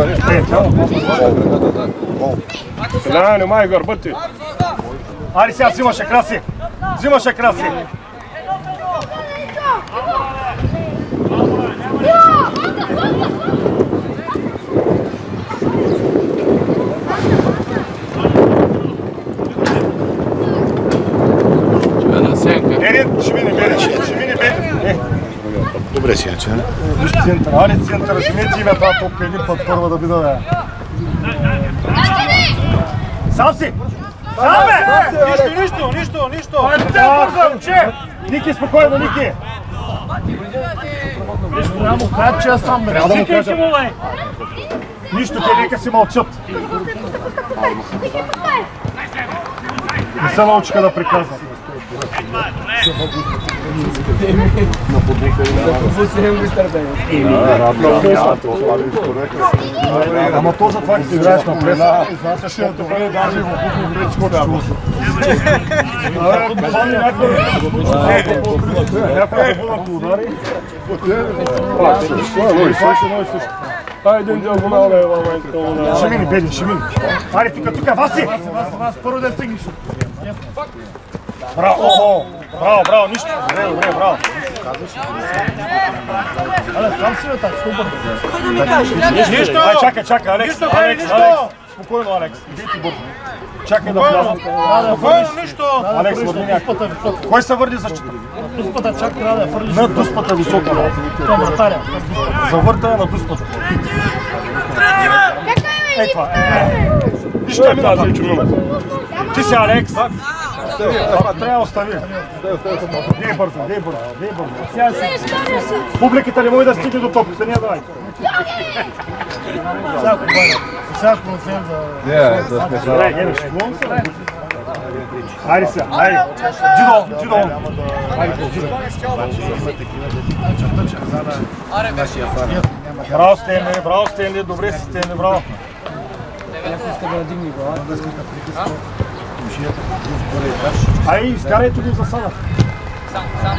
нищо. Да, не май гърбати. Ари сега взимаше краси. Взимаше краси. Yeah! Виж център, аре център, вземете имя тази топка един път първа да бида, бе. Сам си! Сам, бе! Нищо, нищо, нищо, нищо! Те бързам, че! Ники, спокойно, Ники! Трябва да му кажа, че аз сам, бе. Трябва да му кажа. Нищо, те нека си мълчат. Не се научиха да приказват. Ама то за това, като играеш на преса, изнасяш на това, даже го бухне пред скочи. Някой да бъдат удари. Хайде, един дел го налева, майка. Ще мини, бедин, ще мини. Аре, тука, тука, Васи! Първо да стигнеш. Браво, браво, браво, нищо. Добре, добре, браво. Алекс, там си бе так, що бързо? Нищо! Ай, чакай, чакай, Алекс, Нищо, Алекс, нищо! Алекс. Спокойно, Алекс, иди ти бързо. Чакай да влязат. Спокойно, нищо! Алекс, върни някой. Кой се върди за щита? Дуспата, чак трябва да я фърлиш. На дуспата високо. Това вратаря. Завърта на дуспата. Ей това, е. Виж той мина тази чугуна. Ти си, Алекс. Трябва да остави. Дей бързо, дей бързо, дей бързо. Публиката не може да стигне до топката, ние давай. Всяко бъде. Всяко консен за... Не, да сме за... Айде, шегувам се, бе. Айде сега, айде. Джидо, джидо. Айде, джидо. Браво, Стенли, браво, Стенли, добре си, Стенли, браво. Някой иска да надигни глава. Ай, изкарайте го в засада. Сам, сам.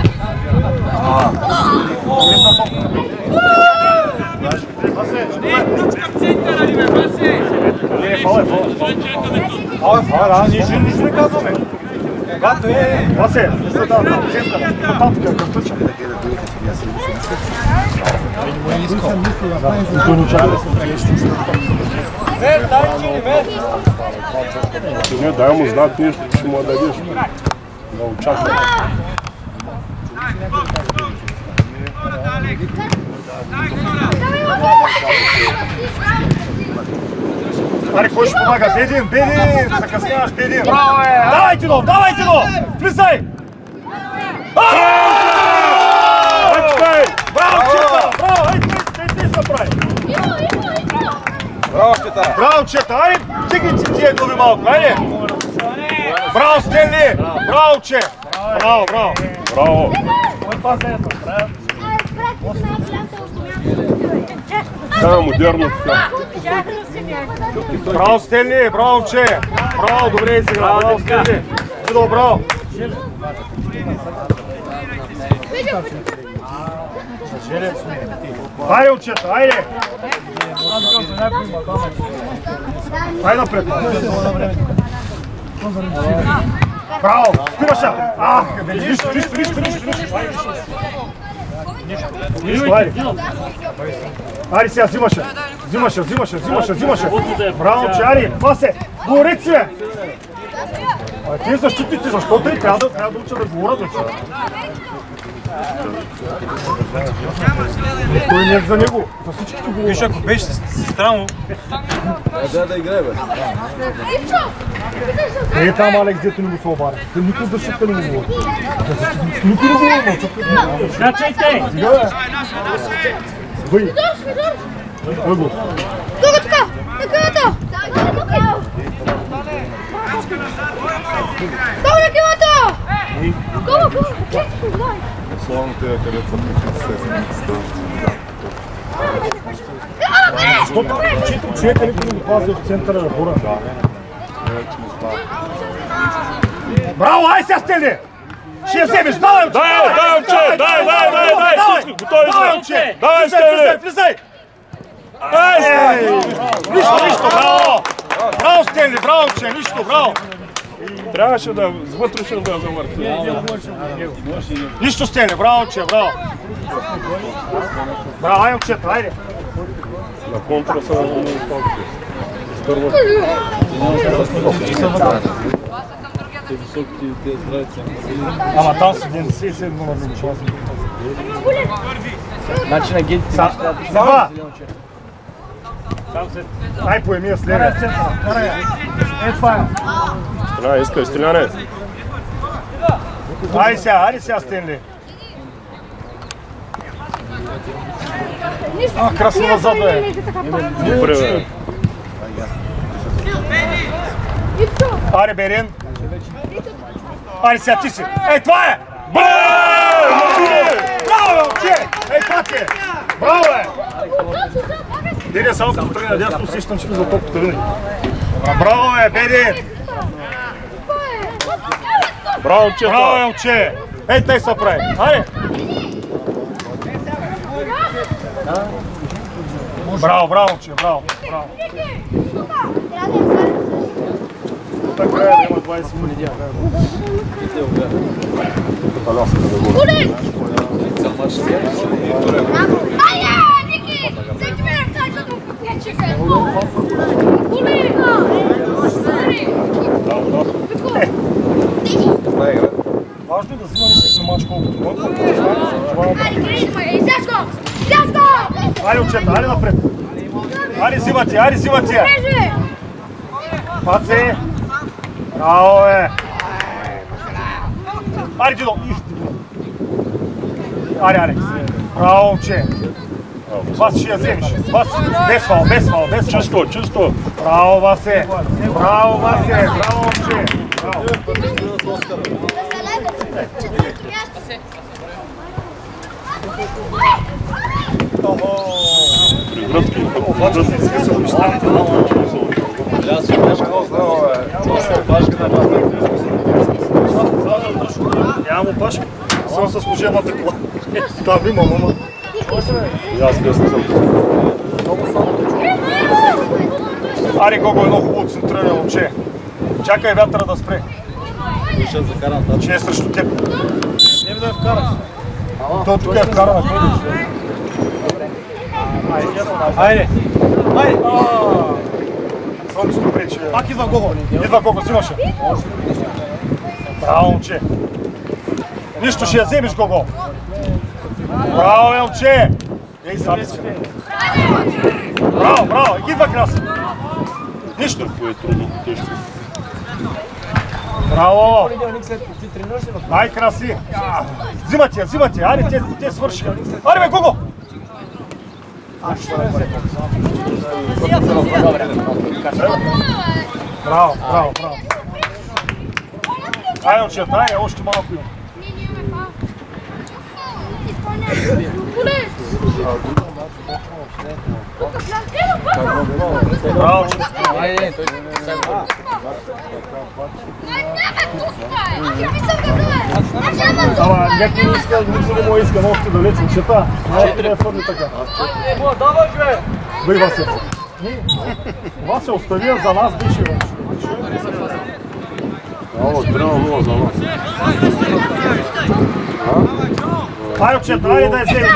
Не, фала е, фала. Фала е, фала, да, ние нищо не казваме. Когато е... Васе, не се дава там, центъра, нататъка, към тъча. Е, дай чили, бе! Не, дай му знак нещо, че ще му дадеш. Да очаква. Аре, кой ще помага? Бедин, Бедин! Закъсняваш, Бедин! Браво е! Давай ти го, давай ти го! Влизай! Браво, Чета! Браво! Ей, ти се прави! Браво, Чета! Браво, Чета! Айде, дигни си тия глави малко, айде! Браво, Стенли! Браво, Че! Браво, браво! Браво! Това е модерно така. Браво, Стенли! Браво, Че! Браво, добре изигра! Браво, Стенли! Чудо, браво! Айде, Очета, айде! Айде напред! Браво! Спираше! Ах, нищо, нищо, нищо, нищо, нищо! Нищо, айде! Айде сега, взимаше! Взимаше, взимаше, взимаше, взимаше! Браво, че, айде! Пасе! Говори си, бе! Ти защитите, защото и трябва да уча да говоря, да чуя. Той не е за него, за всичките говори. Виж, ако беше странно... Да, да играе, бе. Не е там, Алекс, дето не го се обари. Те никой защитка не го говори. Никой не го говори, мълчат. Скачайте! Сега, бе! Въй! Въй го! Тука, тука! Накилата! Долу накилата! Гола, гола! Честно, дай! Словно те, където са прикрити се. Защото чето човека никой не го пази в центъра на бура. Браво, ай сега, Стенли! Ще я вземеш, давай, Оче! Дай, дай, Оче! Дай, дай, дай, дай! Всички готови сме! Давай, Оче! Давай, Влизай, Стенли! влизай! Ей, Нищо, нищо, браво! Браво, Стенли, браво, Оче, нищо, браво! трябваше да с вътрешен да завърти. Нищо, Стенли, браво, Оче, браво! Браво, ай, Очета, айде! На контра са на палките. Първо. Ама там са деветдесет и седем номер. Значи на гидите За два! Сам се. Ай по Емия с левия. Е, това е. Страна, искай, Стиляне. Айде сега, айде сега, Стенли. А, красно назад бе. Добре, бе. Айде, Берин. Айде сега, ти си. Ей, това е! Браво, момче! Ей, това ти е! Браво, бе! Деня, само като тръгне надясно, усещам, че ми за топката винаги. Браво, бе, Берин! Браво, момче! Браво, момче! Ей, тъй се прави. Айде! Браво, браво, момче, браво, браво. Така трябва да има двайсет минути. Важно е да взимаме всеки мач колкото който. Айде, момчета, айде напред. Айде, взимате, айде, взимате. Паци! Браво, бе! Айде, Дидо! Айде, Алекс! Браво, момче! Вас ще я вземеш! Вас! Без фал, без фал, без фал! Чисто, чисто! Браво, Васе! Браво, Васе! Браво, момче! Браво! Пригръдки, Нямам опашка, съм със служебната кола. Там имам, ама. И аз къс не съм. Ари, Гого, едно хубаво центриране, момче. Чакай вятъра да спре. Че е срещу теб. Не ми да я вкараш. Той тук е вкарана. Айде! Айде! Слънцето пречи. Пак идва Гого. Идва Гого, взимаше. Браво, момче. Нищо, ще я вземеш, Гого. Браво, момче. Ей, сами си. Браво, браво. Идва Краси. Нищо. Браво. Ай, Краси. Взимате я, взимате я. Айде, те свършиха. Айде, бе, Гого. Браво, браво, браво. Айде, момчета, айде, още малко има. Браво, момчета. Ама, някой не иска, никой не му иска нощите да лечи, момчета. Майко да я фърли така. Давай, бе! Бъй, Васе. Васе, остави за нас, беше. Ало, трябва много за нас. Айде, момчета, айде да я вземи.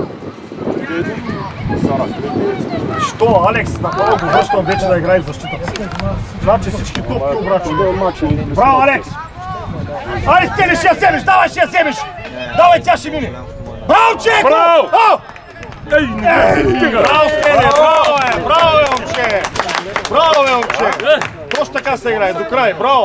Що, Алекс, направо го връщам вече да играе в защита. Значи всички топки обрачват. Браво, Алекс! Айде, Стели, ще я вземеш, давай, ще я вземеш! Давай, тя ще мине! Браво, Чеко! Браво! Ей, браво, Стели, браво е, браво е, момче! Браво е, момче! Точно така се играе, до край, браво!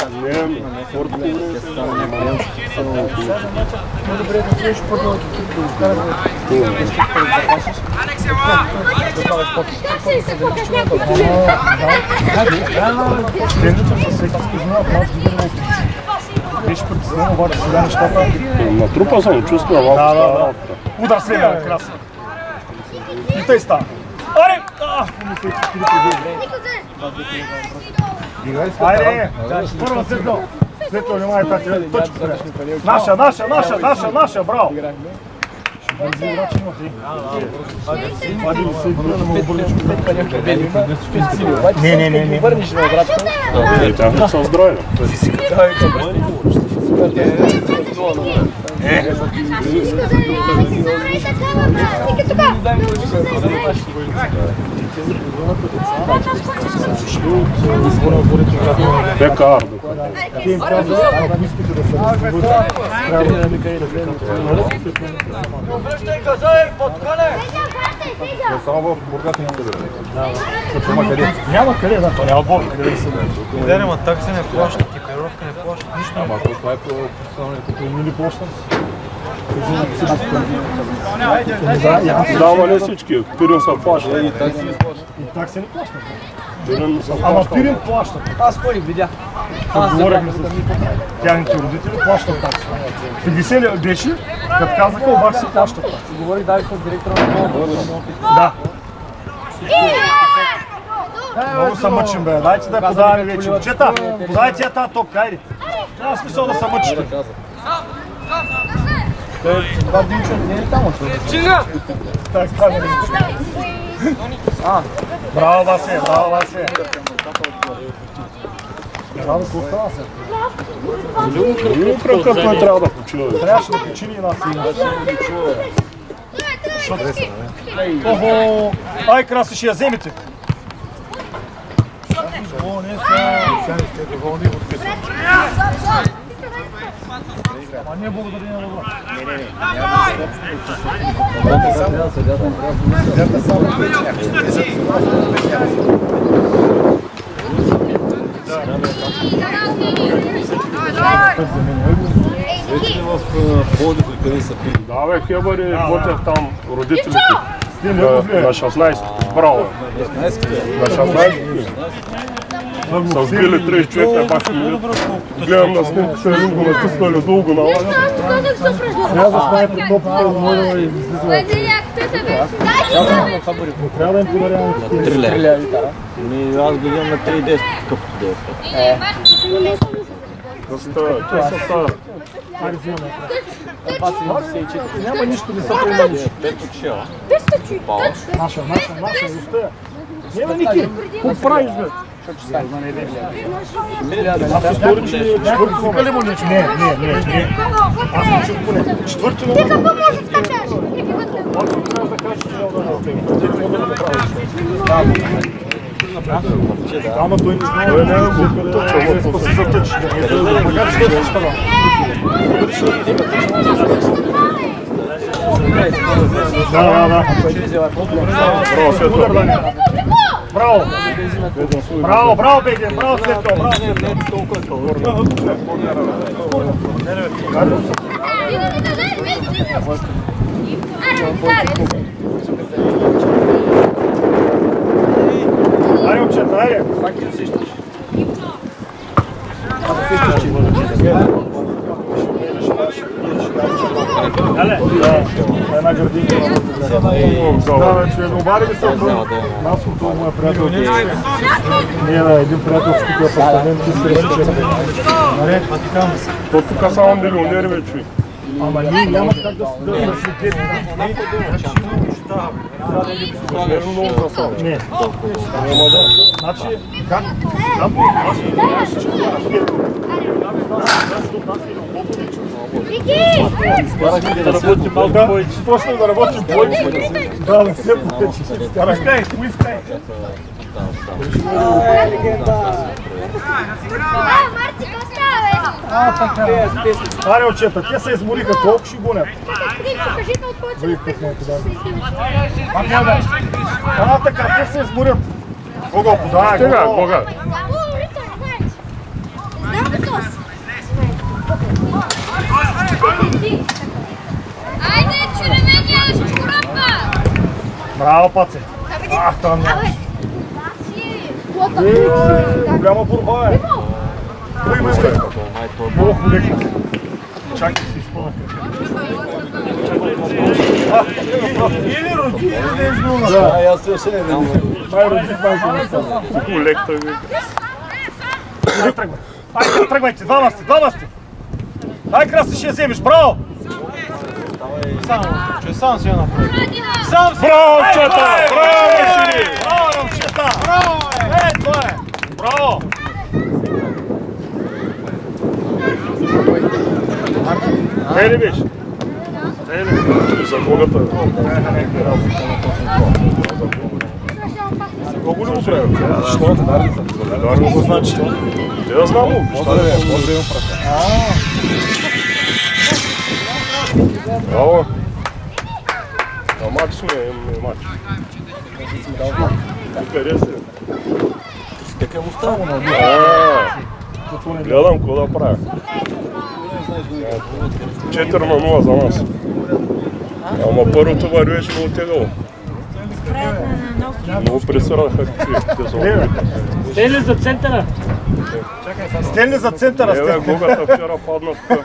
Беше притеснен, обаче сега нещата... Натрупа съм, чувства малко. Да, да, да. Удар с левия, краса. И тъй става. Аре! Айде! Първа светло! Светло, внимай, тати, точка. Наша, наша, наша, наша, наша, браво! Бързи играчи имат и. Вади ли се и да му обърнеш от Не, не, не, не. И тя са здраве. Пекар. Те им казват, ако искате да се развиват, трябва Връщай газа и подкане! Само в Бургас няма къде. Няма къде. Няма къде, да, то няма бор, къде да се даде. Да, ама такси не плащат, екипировка не плащат, нищо не Ама това е професионалните, които не плащат. Да, ама не всички. Пирин са плащат. И такси не плащат. И такси не плащат. Пирин са Ама плащат. Пирин плащат. Аз ходих, видях. Говорихме с тяхните родители, плащат такси. петдесет ли беше, като казаха, обаче си плащат такси. Говорих дали с директора на Много. Да. Много се мъчим, бе. Дайте да подаваме вече. Момчета, подайте я тази топка, айде. Няма смисъл да се мъчите. Това Динчо не е там още. Така, не. Браво, Васе, браво, Васе. Браво, какво става се? Не кръвка, той трябва да почива. Трябваше да почини и нас и нас. Охо! Ай, Краси, ще я вземете. О, не са. Сте доволни от писа. А не благодаря на Лъва. Не, не, не. Вече в Пловдив ли къде са пили? Да, бе, Хебър и работят там родителите. На шестнайсет. Браво. На шестнайсет. Са сбили трийсет човека, пак гледам на снимка, се един го натиснали дълго на лага. Трябва да знаете топката от моя и излиза. Трябва да им подаряваме три лева. Аз го имам на три и десет къпто да е. Те са стара. Няма нищо, не са приемали. Точно. Наша, наша, наша, застоя. Няма Ники, какво правиш, бе? Аз се стори, че четвърти си ли му нещо? Не, не, не, не. Аз не чух поне. Четвърти номер. Какво може да скачаш? Аз не трябва да кажа, че трябва да направиш. Ама той не знае. Той не е го тъча. Спаси за тъч. Макар че той става. Да, да, да. Браво, Светло. Браво. Браво, браво, Бейден. Браво, Светло. Айде, момчета, айде. Дале? Да, една градинка на вътре. Да, вече обадили се от Наско, това моя приятел. Не, да, един приятелски апартамент, ти се разчета. Наред, Ватикан. То тук само милионери вече. Ама ние няма как да се дадем да си дете. Не. Значи, как? Там аз не знаеш, че това е дете. Вики! Карахме да работим малко повече. Почнем да работим повече. Да, да се повече. Разкай, уискай. А, Марти, какво става, А, така. Аре, отчета, те се измориха, колко ще гонят? Покажите от който Вие пъхнете, да. А, няма да. А, така, те се изморят. Кога подай, Тега, кога? Знам какво си. Айде, червения шкурапа! Браво, паце. Ах, там нямаш. Е, голяма борба е. Кой ме сте? Много хулека. Чакай си изпълна. Или роди, или не е жнуна. Да, аз също не знам. Май роди, май роди. Хулекта ви. Ай, тръгвай. Ай, тръгвайте, двама сте, двама сте. Ай, Краси, ще я вземеш, браво! Само, че сам си я направи. Сам си! Браво, момчета! Браво, машини! Браво, момчета! Браво, е! Е, това е! Браво! Ей ли беше? за ногата. Колко ли му прави? Що? Дарно го значи това. Те да знам му. Може да имам прака. Браво. А мач сме, имаме мач. Къде си? Така му става на гледам какво да правя. четири на нула за нас. Ама първото вървеше го отегало. Много пресираха те са опитни. Стели за центъра. Стели за центъра. Не бе, гогата вчера падна тук.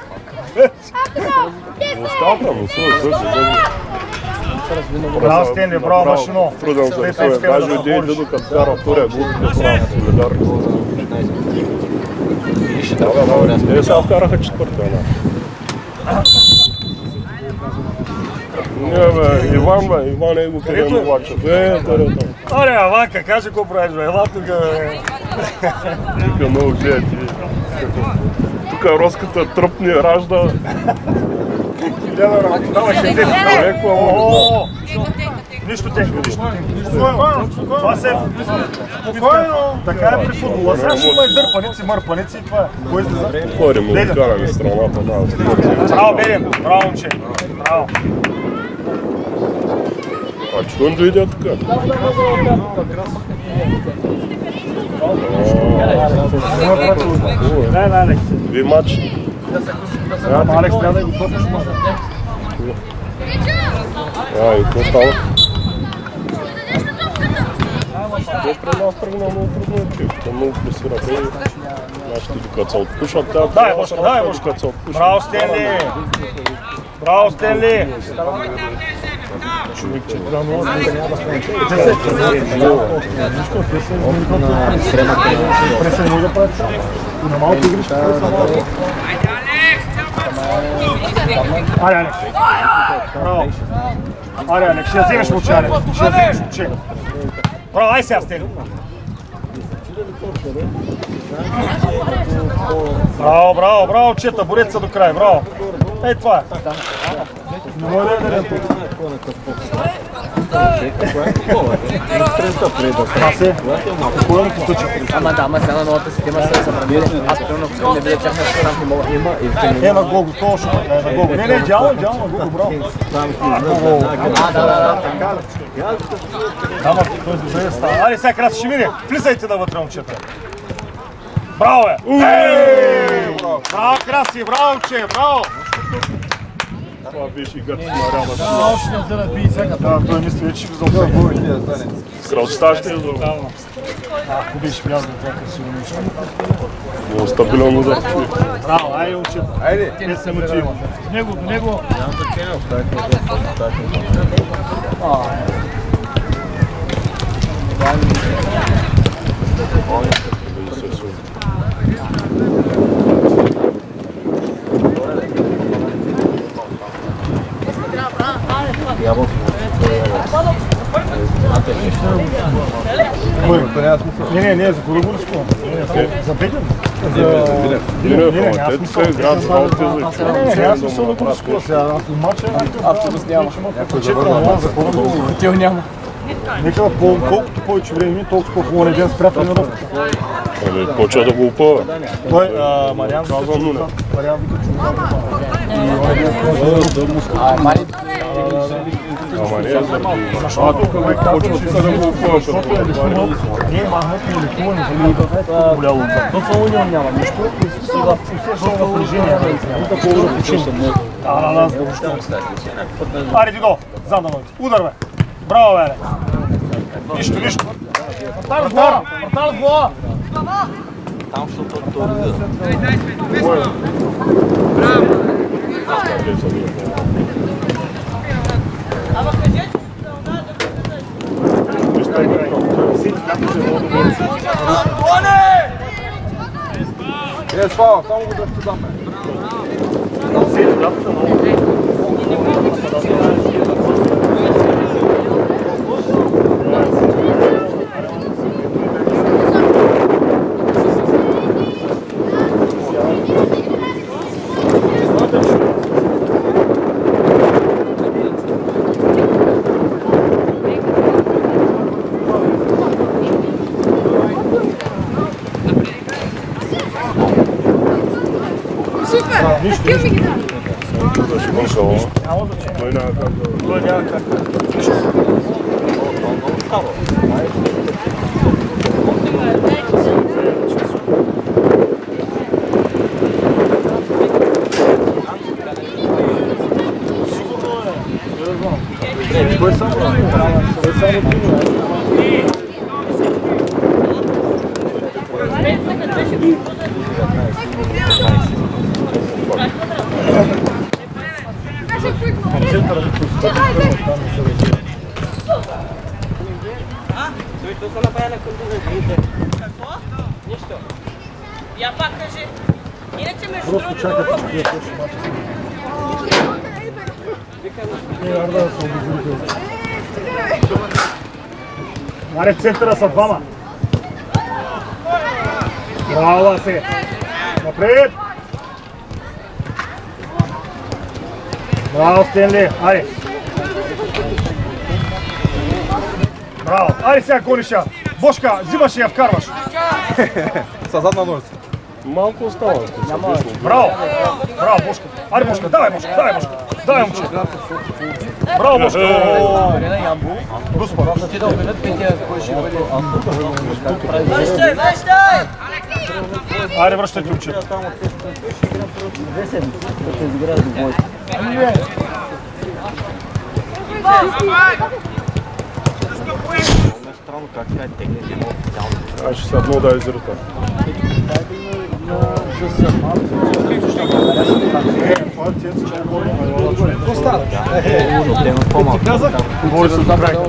Осталта му, също, също. Браво, Стенли, браво, машино. Труден за това. Даже идеи Дидо като кара втория гол, като право солидарност. Те сега вкараха четвърта една. Не бе, Иван бе, Иван е го къде му влачат. Е, където. Аре, Аванка, кажи какво правиш бе, ела тук бе. Тук много гледа ти. Тук роската тръп ни ражда. Давай, ще вземи. Леко, нищо тенко, нищо тенко. Това се... Спокойно. Така е при футбола. Сега ще има и дърпаници, мърпаници и това е. Кой излиза? Ходим му караме страната. Браво, Беден. Браво, момче. Браво. А че он дойде тук? Ви матч. Алекс, трябва да го топиш. А, и какво става? Те при нас тръгна много трудно, те много пресираха и нашите докато се отпушат. Дай, Бошка, дай, Бошка. Браво, Стенли! Браво, Стенли! Човек, че трябва много да пресен може да правят. На малко игрища пресен малко. Аре, Алекс! Браво! Аре, Алекс, ще я вземеш момче, Алекс! Ще я вземеш момче! Браво, ай сега, Стенли! Браво, браво, браво, чета, борете се до край, браво! Ей, това е! Не може да е да Ама да, ама сега на новата система се забранили. Аз примерно ако не видя тяхна система не мога има и е на Гого, точно така е на Гого. Не, не, идеално, идеално на Гого, браво. А, да, да, да. Ама, той се добре става. Айде, сега Краси ще мине. Влизайте навътре, момчета. Браво, бе! Браво, Краси, браво, че, браво! Това беше и гърци на ряма. Да, още не вземат би и сега. Да, той мисли вече ще ви заобсъгва. Красота ще е за... Ако беше влязъл това красиво нещо. Много стабилен удар. Браво, айде, момчета. Айде! Не се мъчи. До него, до него. Не, не, не, за Колобурско. За Беден. Бинев, ама те са играят с работи за Не, не, не, аз мисля на Колобурско сега. Ако матча автобус няма. За Колобурско. Хотел няма. Нека колкото повече време, толкова по-хубаво ден с приятелната. Почва да го опъва. Той, Мариан, Мариан вика, че Ама не, защото почва тук да го опъва. Не, махнат му лекуване, за да е голяло. В Аунион няма нищо и в усещане напрежение. Тук по-добре да почим. Да, да, да. Аре, Дидо, задна нога. Удар, бе. Браво, бе. Нищо, нищо. Вратар с глава! Вратар с глава! Там ще отторида. Е, Слава, само го дръжте даме. Такива ми ги дай. Той няма как да... Той няма как да... Той само той само Той се направи на култура. Нищо. Я пак кажи. Иначе между просто чакат, че вие почва мача. Не, арда да се обезрите. Аре, в центъра са двама. Браво, Васе. Напред. Браво, Стенли. Аре. Браво. Аре сега гониш я. Бошка, взимаш и я вкарваш. Със задна ножица. Малко остава. Браво. Браво, Бошка. Аре, Бошка, давай, Бошка, давай, Бошка. Давай, момче. Браво, Бошка. Господ. Ти да обвинят петия, кой ще бъде. Връщай, връщай! Аре, връщай ключа. Две седмици, да се изиграят до бой. Странно как тя е тегне, няма официално. Аз ще се едно да израта. Говори се за брак.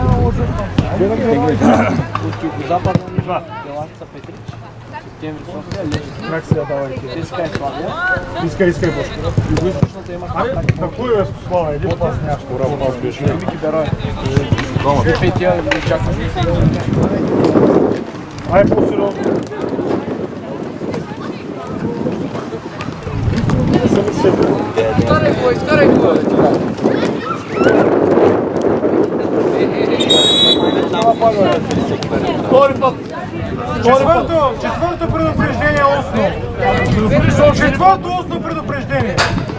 Западна нива. Делата са Петрич. Септември София. Как се я давайте? Искай Славия. Искай, искай, Бошка. Юго-источната има Аре, на кой е Слава? Един пас нямаш. Урал пас беше. Мики Берой. Две петия ги чакаш. Ай, по-сериозно. Скарай го, скарай го! Втори път. Четвърто, четвърто предупреждение устно. Четвърто устно предупреждение.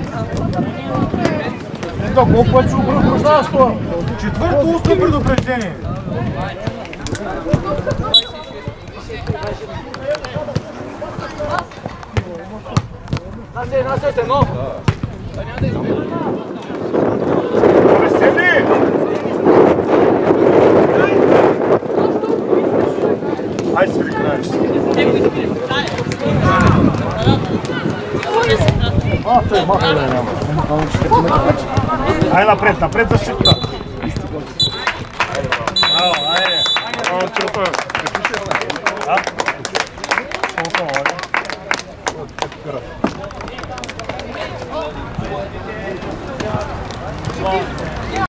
Ето, колко път ще предупреждаваш това? Четвърто устно предупреждение. Насе, насе се, но! Весели! Ай, свири краеш. А, той маха да няма. Ай, напред, напред защита. Браво, айде. А, чута. А? Колко, айде. От,